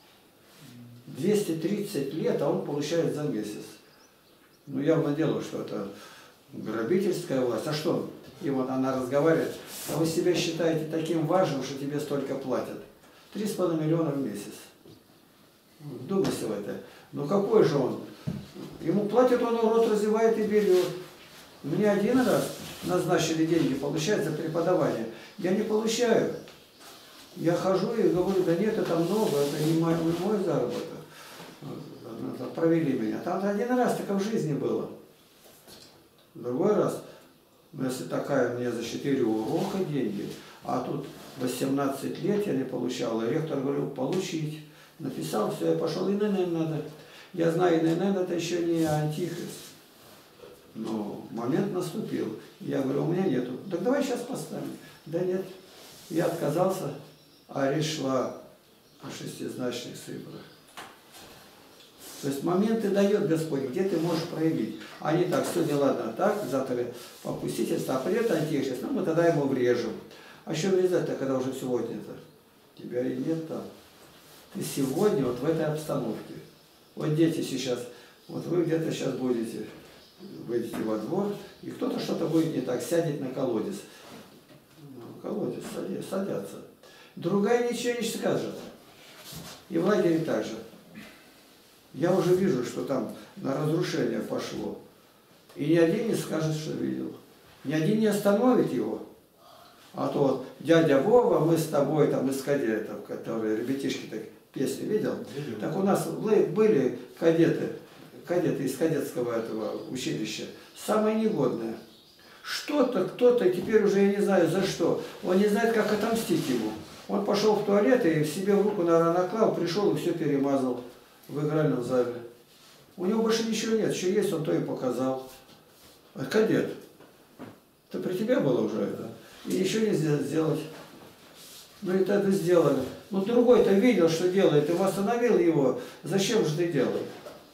230 лет, а он получает за месяц. Ну, явно дело, что это грабительская власть. А что? И вот она разговаривает. А вы себя считаете таким важным, что тебе столько платят? 3,5 миллиона в месяц. Вдумайся в это. Ну какой же он? Ему платят, он рот разевает и берет. Мне один раз назначили деньги получать за преподавание. Я не получаю. Я хожу и говорю, да нет, это много, это не мой заработок. Провели меня. Там один раз так в жизни было. Другой раз, если такая мне за 4 урока деньги, а тут 18 лет я не получал, и ректор говорил, получить. Написал, все, я пошел, ИНН надо. Я знаю, ИНН это еще не антихрист. Но момент наступил. Я говорю, у меня нету. Так давай сейчас поставим. Да нет. Я отказался, а речь шла о 6-значных цифрах. То есть моменты дает Господь, где ты можешь проявить. А не так, сегодня ладно так, завтра попустительство, а придет антихрист, ну мы тогда ему врежем. А еще врезать-то, когда уже сегодня-то? Тебя и нет там. Ты сегодня вот в этой обстановке. Вот дети сейчас, вот вы где-то сейчас будете, выйдете во двор, и кто-то что-то будет не так, сядет на колодец. Колодец, садятся. Другая ничего не скажет. И в лагере так же. Я уже вижу, что там на разрушение пошло. И ни один не скажет, что видел. Ни один не остановит его. А то вот дядя Вова, мы с тобой, там из кадетов, которые ребятишки так песни видел. Так у нас были кадеты, кадет из кадетского этого училища, самое негодное. Что-то, кто-то, теперь уже я не знаю за что, он не знает, как отомстить ему. Он пошел в туалет и себе в руку, наверное, наклал, пришел и все перемазал в игральном зале. У него больше ничего нет, что есть, он то и показал. А кадет, это при тебе было уже это? И ничего нельзя сделать. Ну и это сделали. Ну другой-то видел, что делает, и остановил его. Зачем же ты делаешь?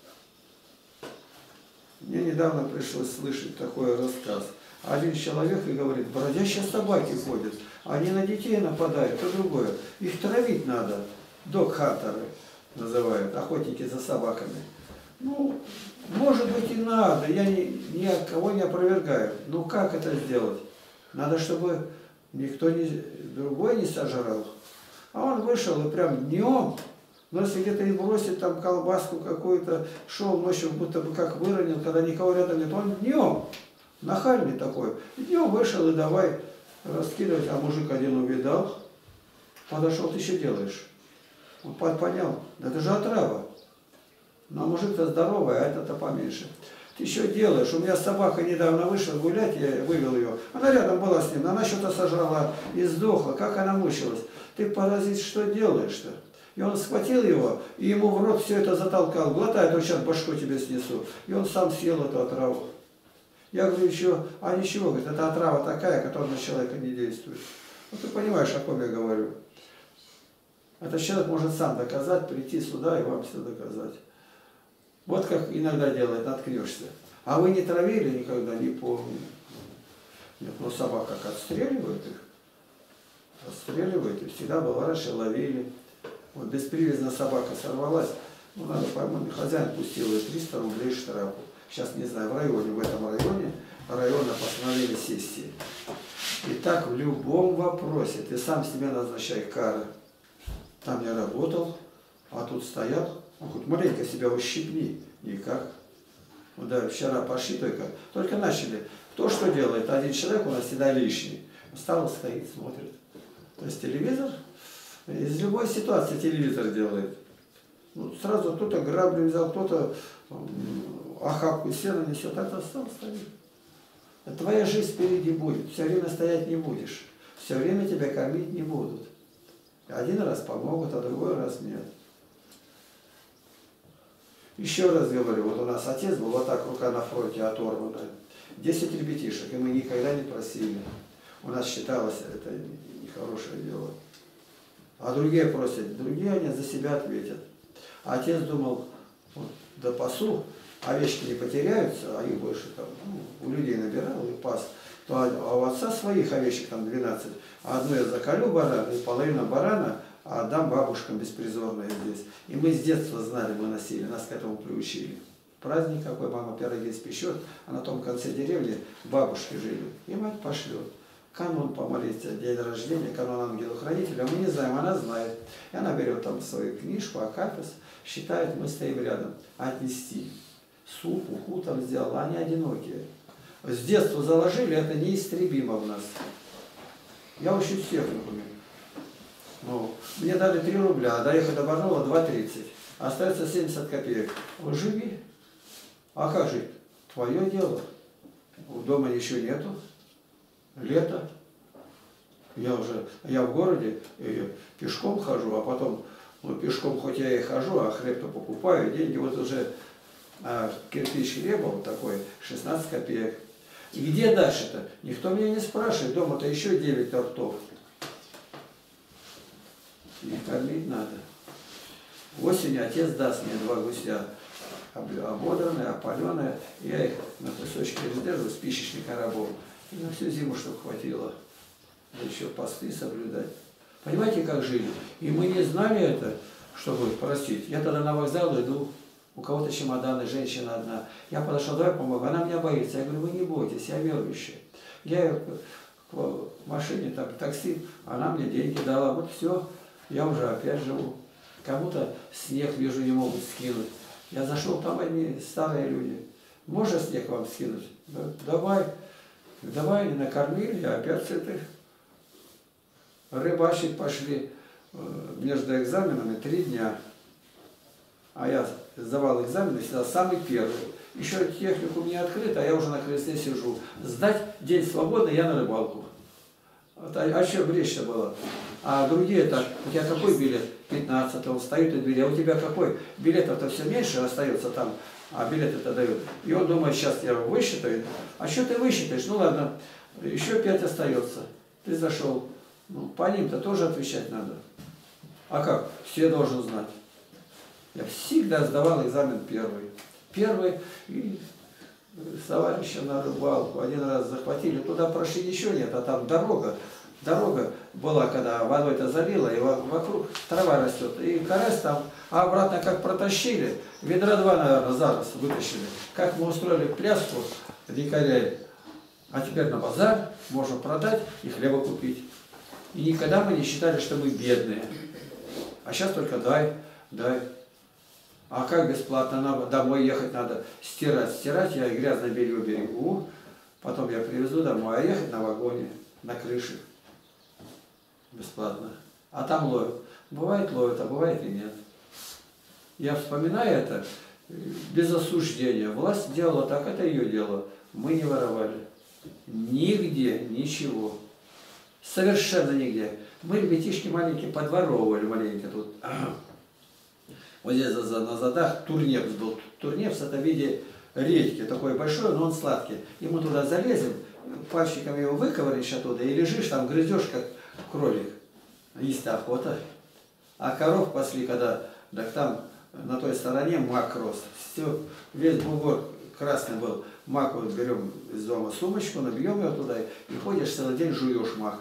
Мне недавно пришлось слышать такой рассказ. Один человек и говорит, бродящие собаки ходят, они на детей нападают, то другое. Их травить надо, дог-хантеры называют, охотники за собаками. Ну, может быть и надо, я ни от кого не опровергаю. Ну как это сделать? Надо, чтобы никто другой не сожрал. А он вышел и прям днем, но если где-то и бросит там колбаску какую-то, шел ночью, будто бы как выронил, когда никого рядом нет, он днем, нахальный такой, днем вышел и давай раскидывать, а мужик один увидал, подошел, ты что делаешь? Он понял, да это же отрава. Но мужик-то здоровый, а этот-то поменьше. Ты что делаешь? У меня собака недавно вышла гулять, я вывел ее. Она рядом была с ним, она что-то сожрала и сдохла. Как она мучилась? Ты, паразит, что делаешь-то? И он схватил его, и ему в рот все это затолкал. Глотай, то сейчас башку тебе снесу. И он сам съел эту отраву. Я говорю, еще, а ничего, говорит, это отрава такая, которая на человека не действует. Ну ты понимаешь, о ком я говорю. Этот человек может сам доказать, прийти сюда и вам все доказать. Вот как иногда делает, наткнешься. А вы не травили никогда, не помню. Нет, ну собак как отстреливают их. Отстреливают, и всегда было раньше ловили. Вот беспривязно собака сорвалась. Ну, надо, по-моему, хозяин пустил ее 300 рублей штрафу. Сейчас не знаю, в районе, в этом районе, района постановили сессии. И так в любом вопросе ты сам себе назначай кары. Там я работал, а тут стоял. Ну, хоть маленько себя ущипни. Никак. Ну, да, вчера пошли только начали. Кто что делает? Один человек у нас всегда лишний. Встал, стоит, смотрит. То есть телевизор, из любой ситуации телевизор делает. Ну, сразу кто-то граблю взял, кто-то охапку сена несет, а то стал стоит. Твоя жизнь впереди будет. Все время стоять не будешь. Все время тебя кормить не будут. Один раз помогут, а другой раз нет. Еще раз говорю, вот у нас отец был вот так, рука на фронте оторванная. 10 ребятишек, и мы никогда не просили. У нас считалось это нехорошее дело. А другие просят, другие они за себя ответят. А отец думал, вот, да пасу, овечки не потеряются, а их больше там, ну, у людей набирал и пас. А у отца своих овечек там 12. А одну я заколю барана, и половину барана отдам бабушкам беспризорные здесь. И мы с детства знали, мы носили, нас к этому приучили. Праздник какой, мама пироги испечет, а на том конце деревни бабушки жили. И мать пошлет. Канон помолиться, день рождения, канон ангела-хранителя, мы не знаем, она знает. И она берет там свою книжку, акафист, считает, мы стоим рядом. Отнести. Суп, уху там сделала, они одинокие. С детства заложили, это неистребимо в нас. Я учусь техникуме. Ну, мне дали 3 рубля, а доехать до Барнаула 2,30. Остается 70 копеек. Ну, живи. А как жить? Твое дело. Дома ничего нету. Лето. Я в городе пешком хожу, а потом, ну, пешком хоть я и хожу, а хлеб-то покупаю, деньги вот уже, кирпич хлеба вот такой, 16 копеек. И где дальше-то? Никто меня не спрашивает, дома-то еще 9 тортов. И кормить надо. Осенью отец даст мне 2 гуся, ободранные, опаленные. Я их на кусочки раздерживаю, спичечный коробок. И на всю зиму, чтобы хватило. Да еще посты соблюдать. Понимаете, как жили? И мы не знали это, чтобы простить. Я тогда на вокзал иду, у кого-то чемоданы, женщина одна. Я подошел, давай помогу. Она меня боится. Я говорю, вы не бойтесь, я верующий. Я ее к машине, там, такси, она мне деньги дала. Вот все, я уже опять живу. Кому-то снег, вижу, не могут скинуть. Я зашел, там одни старые люди. Можно снег вам скинуть? Да, давай. Давай, не накормили, а опять сыты. Рыбачить пошли между экзаменами 3 дня. А я сдавал экзамены, всегда самый первый. Еще техникум не открыт, а я уже на кресте сижу. Сдать день свободный, я на рыбалку. Вот, о чем речь-то была? А другие так, у тебя какой билет? 15-го, встают и двери, а у тебя какой? Билетов-то все меньше остается там, а билеты-то дают. И он думает, сейчас я высчитаю. А что ты высчитаешь? Ну ладно, еще 5 остается. Ты зашел. Ну, по ним-то тоже отвечать надо. А как? Все должен знать. Я всегда сдавал экзамен первый. Первый, и с товарищем на рыбалку один раз захватили. Туда прошли ничего нет, а там дорога. Дорога была, когда водой-то залила, и вокруг трава растет. И карась там, а обратно как протащили, ведра 2, наверное, за раз вытащили. Как мы устроили пляску дикарей. А теперь на базар можно продать и хлеба купить. И никогда мы не считали, что мы бедные. А сейчас только дай. А как бесплатно? Нам домой ехать надо стирать. Стирать я грязное белье берегу, потом я привезу домой, а ехать на вагоне, на крыше. Бесплатно. А там ловят. Бывает ловят, а бывает и нет. Я вспоминаю это без осуждения. Власть делала так, это ее дело. Мы не воровали. Нигде ничего. Совершенно нигде. Мы, ребятишки маленькие, подворовывали маленько тут. Вот здесь на задах турнепс был. Турнепс это в виде редьки, такой большой, но он сладкий. И мы туда залезем, пальчиком его выковыришь оттуда и лежишь там, грызешь, как кролик. Есть охота. А коров пасли, когда, так там на той стороне мак рос. Все, весь бугор красный был. Мак вот берем из дома сумочку, набьем ее туда и ходишь целый день, жуешь мак.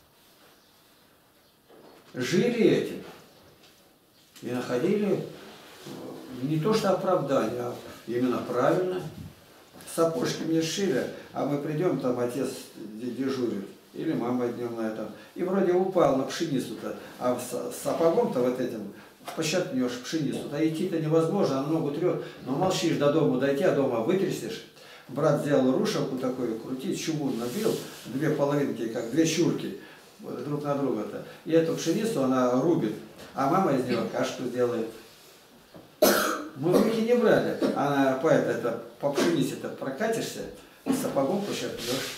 Жили этим. И находили не то что оправдание, а именно правильно. Сапожки мне сшили, а мы придем, там отец дежурит, или мама днем на этом. И вроде упал на пшеницу-то, а с сапогом-то вот этим пощатнешь пшеницу-то, идти-то невозможно, а ногу трет, но молчишь до дома дойти, а дома вытрясешь. Брат сделал рушилку такую, крутить, чугун набил, 2 половинки, как 2 чурки, друг на друга-то. И эту пшеницу она рубит, а мама из нее кашку делает. Мы в руки не брали, а по пшенице-то прокатишься, сапогом пощерпнешь.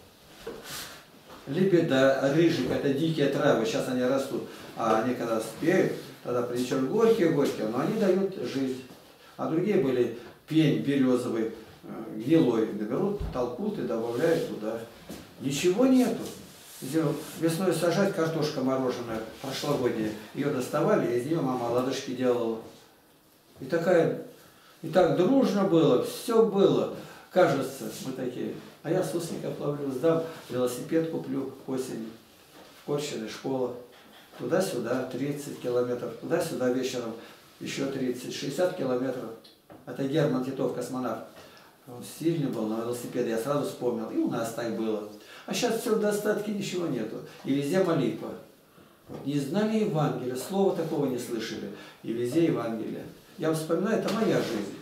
Лебеда, рыжик, это дикие травы, сейчас они растут, а они когда спеют, тогда причешь горькие, но они дают жизнь. А другие были пень березовый, гнилой, наберут, толкут и добавляют туда. Ничего нету. Весной сажать картошка мороженая, прошлогодняя, ее доставали, и из нее мама ладошки делала. И так дружно было, все было. Кажется, мы такие. А я сусликов ловлю, сдам, велосипед куплю к осени. В Корщиной школа. Туда-сюда 30 километров, туда-сюда вечером еще 30, 60 километров. Это Герман Титов, космонавт. Он сильный был на велосипеде, я сразу вспомнил. И у нас так было. А сейчас все в достатке, ничего нету. И везде молитва. Вот не знали Евангелия, слова такого не слышали. И везде Евангелие. Я вспоминаю, это моя жизнь.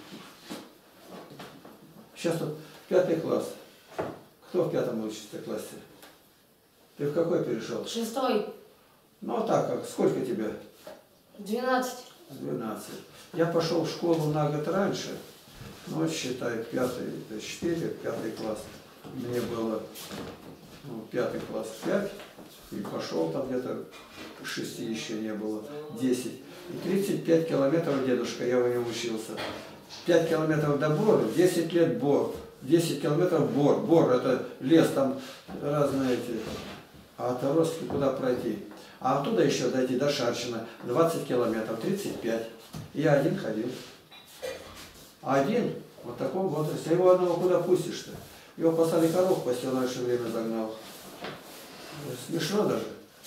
Сейчас вот 5 класс. Кто в 5 учится классе? Ты в какой перешел? 6. Ну а так как, сколько тебе? 12. 12. Я пошел в школу на год раньше. Ну, считай, 5, это 4, 5 класс. Мне было 5 класс 5. И пошел там где-то 6 еще не было, 10. И 35 километров дедушка, я у него учился. 5 километров до Бора, 10 лет Бор. 10 километров Бор. Бор это лес, там разные эти. А от Орловки куда пройти? А оттуда еще дойти до Шарчина. 20 километров, 35. Я один ходил. Один, вот в таком возрасте. Его одного куда пустишь-то? Его послали коров, пасти, он раньше время загнал. Смешно даже.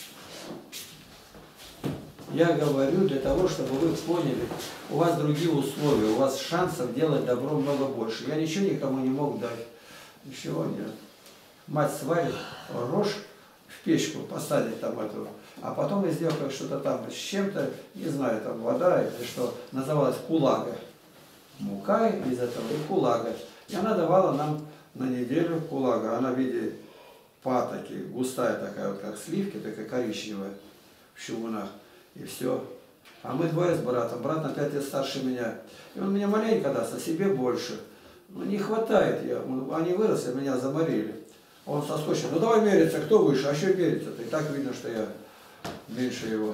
Я говорю для того, чтобы вы поняли, у вас другие условия, у вас шансов делать добро много больше. Я ничего никому не мог дать. Ничего нет. Мать сварит рожь, в печку посадит там эту, а потом из нее как что-то там с чем-то, не знаю, там вода или что, называлось кулага. Мука из этого и кулага. И она давала нам на неделю кулага. Она в виде патоки, густая такая, вот как сливки, такая коричневая в чугунах. И все. А мы двое с братом. Брат на 5 лет старше меня. И он мне маленько даст, а себе больше. Ну, не хватает. Они выросли, меня заморили. Он соскочил. Ну, давай мериться, кто выше, а что мериться-то? И так видно, что я меньше его.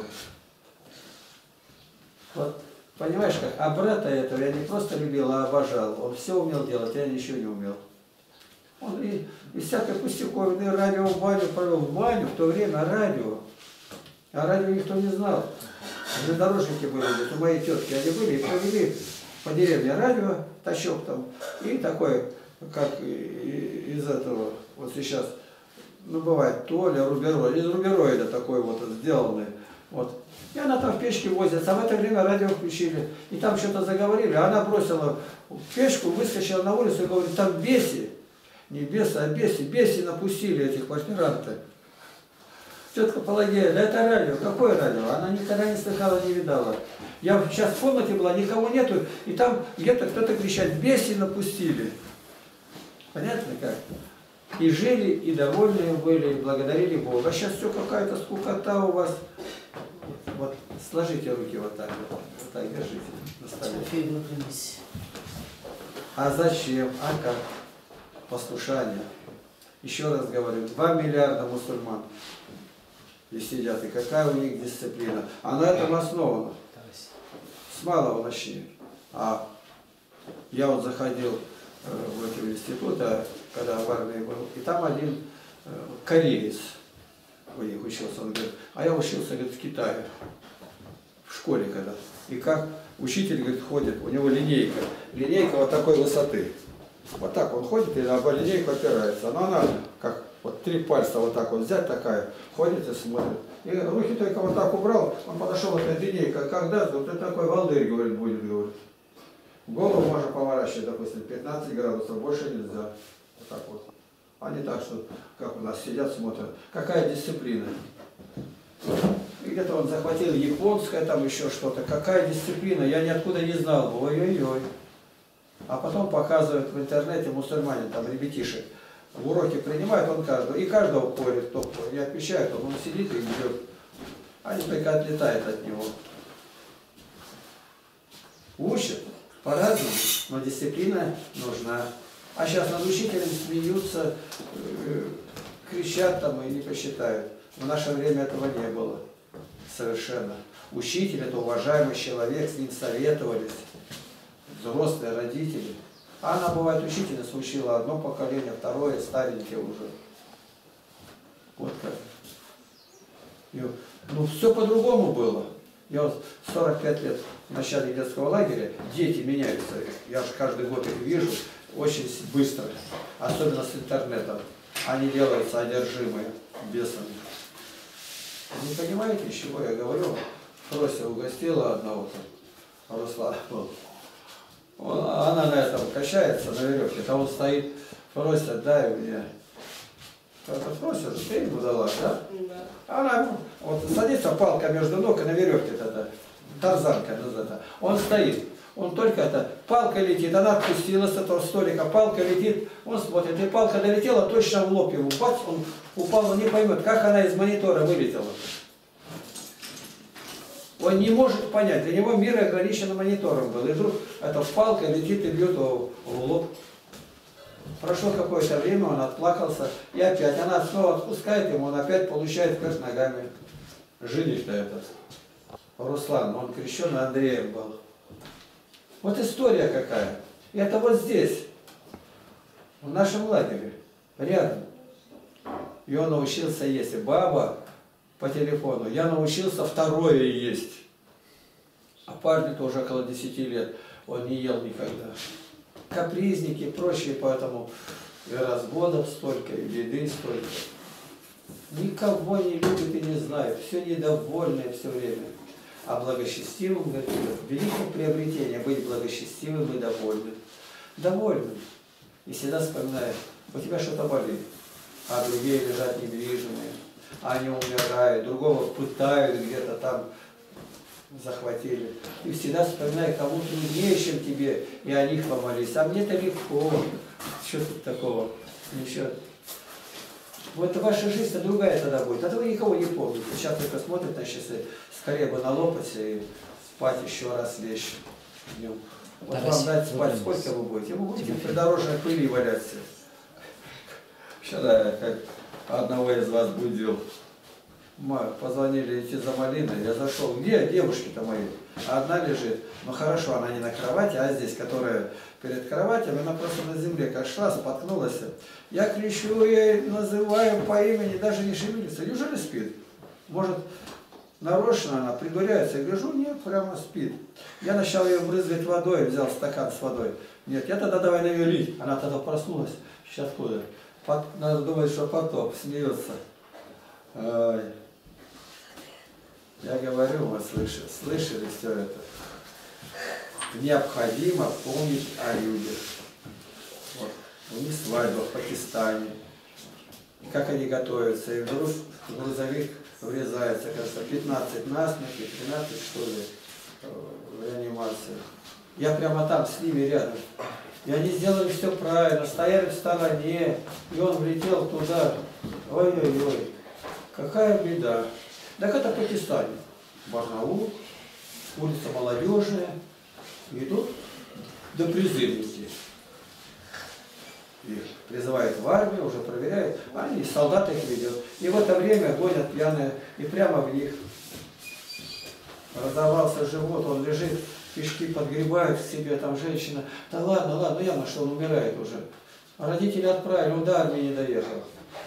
Вот, понимаешь как? А брата этого я не просто любил, а обожал. Он все умел делать, я ничего не умел. Он и всякой пустяковины, радио в баню провел. В баню в то время радио. А радио никто не знал. Внедорожники были, у моей тетки они были, и провели по деревне радио, тащок там, и такой, как из этого, вот сейчас, ну бывает, Толя, рубероид, из рубероида такой вот сделанный. Вот. И она там в печке возится, а в это время радио включили, и там что-то заговорили, а она бросила печку, выскочила на улицу и говорит, там беси, не бесы, а беси напустили этих квартиранты. Тетка Пелагея, да это радио. Какое радио? Она никогда не слыхала, не видала. Я сейчас в комнате была, никого нету, и там где-то кто-то кричит, беси напустили. Понятно как? И жили, и довольные были, и благодарили Бога. А сейчас все какая-то скукота у вас. Вот сложите руки вот так, вот так держите на столе. А зачем? А как? Послушание. Еще раз говорю, 2 миллиарда мусульман. И сидят, и какая у них дисциплина. А на этом основано. С малого начни. А я вот заходил в эти институты, когда в армии был, и там один кореец у них учился. Он говорит, а я учился, говорит, в Китае, в школе когда. И как учитель, говорит, ходит, у него линейка вот такой высоты. Вот так он ходит и на линейку опирается. Но она как вот 3 пальца вот так вот взять такая, ходит и смотрит. И руки только вот так убрал, он подошел к этой линейке, когда вот это такой волдырь, говорит, будет, говорит. Голову можно поворачивать, допустим, 15 градусов, больше нельзя. Вот так вот. А не так, что как у нас сидят, смотрят. Какая дисциплина. И где-то он захватил японское, там еще что-то. Какая дисциплина, я ниоткуда не знал. Ой-ой-ой. А потом показывают в интернете мусульмане, там ребятишек. В уроки принимают, он каждого. И каждого порит, кто не отвечает, он сидит и идет. Они только отлетают от него. Учат по-разному, но дисциплина нужна. А сейчас над учителем смеются, кричат там и не посчитают. В наше время этого не было. Совершенно. Учитель это уважаемый человек, с ним советовались. Взрослые, родители. А она, бывает, учительница учила одно поколение, второе, старенькие уже. Вот как. Ну, все по-другому было. Я вот 45 лет в начале детского лагеря, дети меняются. Я же каждый год их вижу очень быстро. Особенно с интернетом. Они делаются одержимые, бесами. Не понимаете, из чего я говорю? Фрося угостила одного-то, Руслана. Она на этом качается, на веревке, а он стоит, Фрося, дай мне. Это Фрося же, ты ему дала, да? Да. Она вот садится, палка между ног и на веревке тогда, тарзанка называется. Он стоит, он только это, палка летит, она отпустила с этого столика, палка летит, он смотрит, и палка долетела точно в лоб ему, бац, он упал, он не поймет, как она из монитора вылетела. Он не может понять, для него мир ограничен монитором был. И вдруг эта палка летит и бьет его в лоб. Прошло какое-то время, он отплакался, и опять она снова отпускает ему, он опять получает вверх ногами. Жених-то этот, Руслан, он крещеный Андреем был. Вот история какая. И это вот здесь, в нашем лагере, рядом. И он научился есть. И баба по телефону, я научился второе есть. А парню-то уже около 10 лет, он не ел никогда. Капризники и прочие, поэтому и разводов столько, и беды столько. Никого не любит и не знает, все недовольное все время. А благочестивым, говорит, великое приобретение быть благочестивым и довольным. Довольным. И всегда вспоминает, у тебя что-то болит, а другие лежат недвижимые. Они умирают, другого пытают где-то там, захватили. И всегда вспоминай, кому труднее, чем тебе, и о них помолись. А мне-то легко. Что тут такого? Ничего. Вот ваша жизнь-то другая тогда будет. А то вы никого не помните. Сейчас только смотрят на часы, скорее бы налопаться и спать еще раз лечь днем. Вот Да, вам дать спать, выпрямись. сколько вы будете? Вы будете в придорожной пыли валяться. Вчера я как одного из вас будил. Позвонили идти за малиной, я зашел, где девушки-то мои? А одна лежит, ну хорошо, она не на кровати, а здесь, которая перед кроватью, она просто на земле, как шла, споткнулась. Я кричу ей, называю по имени, даже не шевелится. Неужели спит? Может, нарочно она придуряется, я гляжу, нет, прямо спит. Я начал ее брызгать водой, взял стакан с водой. Нет, я тогда давай на нее лить. Она тогда проснулась. Сейчас куда? Надо думать, что потоп, смеется. Ай. Я говорю, вы слышали все это. Необходимо помнить о людях. Вот. У них свадьба в Пакистане. Как они готовятся. И вдруг грузовик врезается, кажется, 15 насмерть, 13 что ли, в реанимации. Я прямо там с ними рядом. И они сделали все правильно, стояли в стороне, и он влетел туда. Ой-ой-ой, какая беда. Так это Пакистан. Барнаул, улица Молодежная. Идут до призывники. Их призывают в армию, уже проверяют. Они, солдаты их ведет. И в это время гонят пьяные, и прямо в них разорвался живот, он лежит, кишки подгребают к себе, там женщина. Да ладно, явно, что он умирает уже. А родители отправили, он до армии не доехал.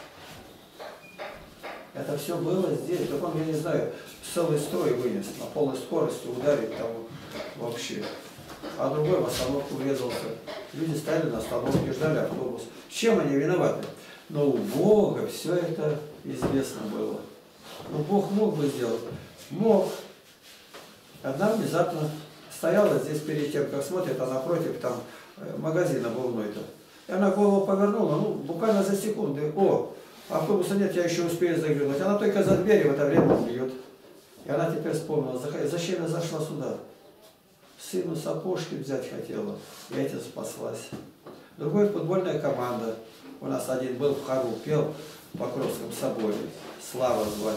Это все было здесь, так он, я не знаю, целый строй вынес, на полной скорости ударить там вообще. А другой в остановку врезался. Люди стояли на остановке, ждали автобус. Чем они виноваты? Но у Бога все это известно было. Но Бог мог бы сделать? Мог. Одна внезапно стояла здесь перед тем, как смотрит, а напротив там магазин обувной-то. И она голову повернула, ну, буквально за секунды. О, автобуса нет, я еще успею заглянуть. Она только за дверью в это время бьет. И она теперь вспомнила, зачем я зашла сюда? Сыну сапожки взять хотела, и этим спаслась. Другой футбольная команда. У нас один был в хору, пел в Покровском соборе. Слава звать.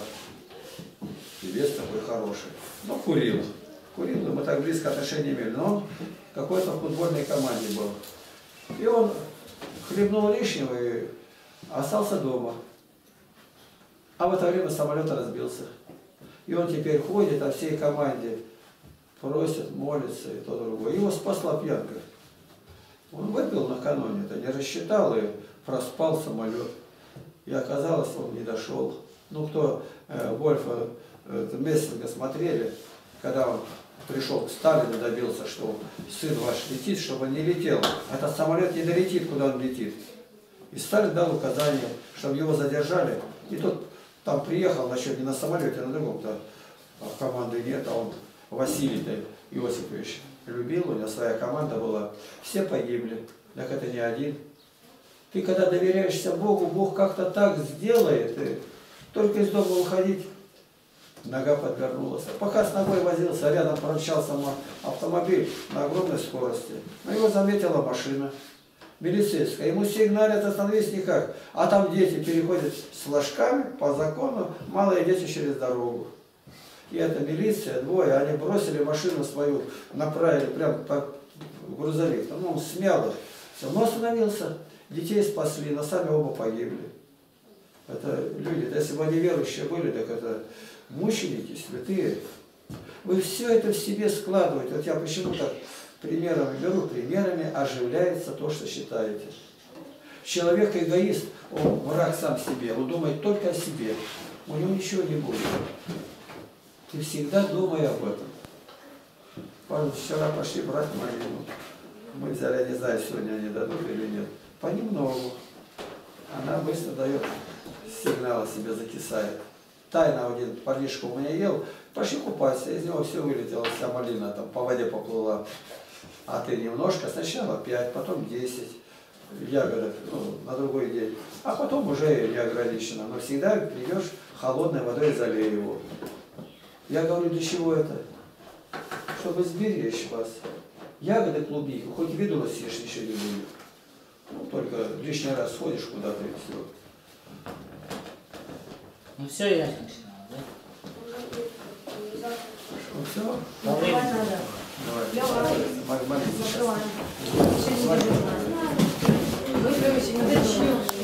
Певец такой хороший. Но курил. Курил, мы так близко отношения имели. Но он в какой-то футбольной команде был. И он хлебнул лишнего и остался дома. А в это время самолет разбился. И он теперь ходит, а всей команде просит, молится и то другое. Его спасла пьянка. Он выпил накануне, не рассчитал и проспал самолет. И оказалось, он не дошел. Ну, кто Вольфа Мессинга смотрели, когда он пришел к Сталину, добился, что сын ваш летит, чтобы он не летел. Этот самолет не долетит, куда он летит. И Сталин дал указание, чтобы его задержали. И тот там приехал, насчет не на самолете, а на другом-то. А команды нет, а он Василий-то Иосифович любил, у него своя команда была. Все погибли. Так это не один. Ты когда доверяешься Богу, Бог как-то так сделает. И только из дома уходить, нога подвернулась. Пока с ногой возился, рядом промчался автомобиль на огромной скорости. Но его заметила машина милицейская. Ему сигналят, остановись никак. А там дети переходят с флажками по закону, малые дети через дорогу. И эта милиция, двое, они бросили машину свою, направили прямо по грузовик. Ну, он смял их. Но остановился. Детей спасли, но сами оба погибли. Это люди, если бы они верующие были, так это мученики, святые. Вы все это в себе складываете. Вот я почему так примерами беру, примерами оживляется то, что считаете. Человек эгоист, он враг сам себе, он думает только о себе. У него ничего не будет. Ты всегда думай об этом. Вчера пошли брать малину. Мы взяли, я не знаю, сегодня они дадут или нет. Понемногу. Она быстро дает сигнал, себе закисает. Тайно один парнишка у меня ел, пошли купаться, из него все вылетело, вся малина там по воде поплыла. А ты немножко, сначала 5, потом 10 ягодок, ну, на другой день. А потом уже неограниченно. Но всегда придешь холодной водой, залей его. Я говорю, для чего это? Чтобы сберечь вас. Ягоды клубники, хоть виду съешь, ничего не будет. Ну, только лишний раз сходишь куда-то и все. Ну все, я начинала, да? Уже завтра. Ну, все Все? Закрывать надо. Давай. Закрываем. Сегодня не дежурная. Вы сегодня не дежурная.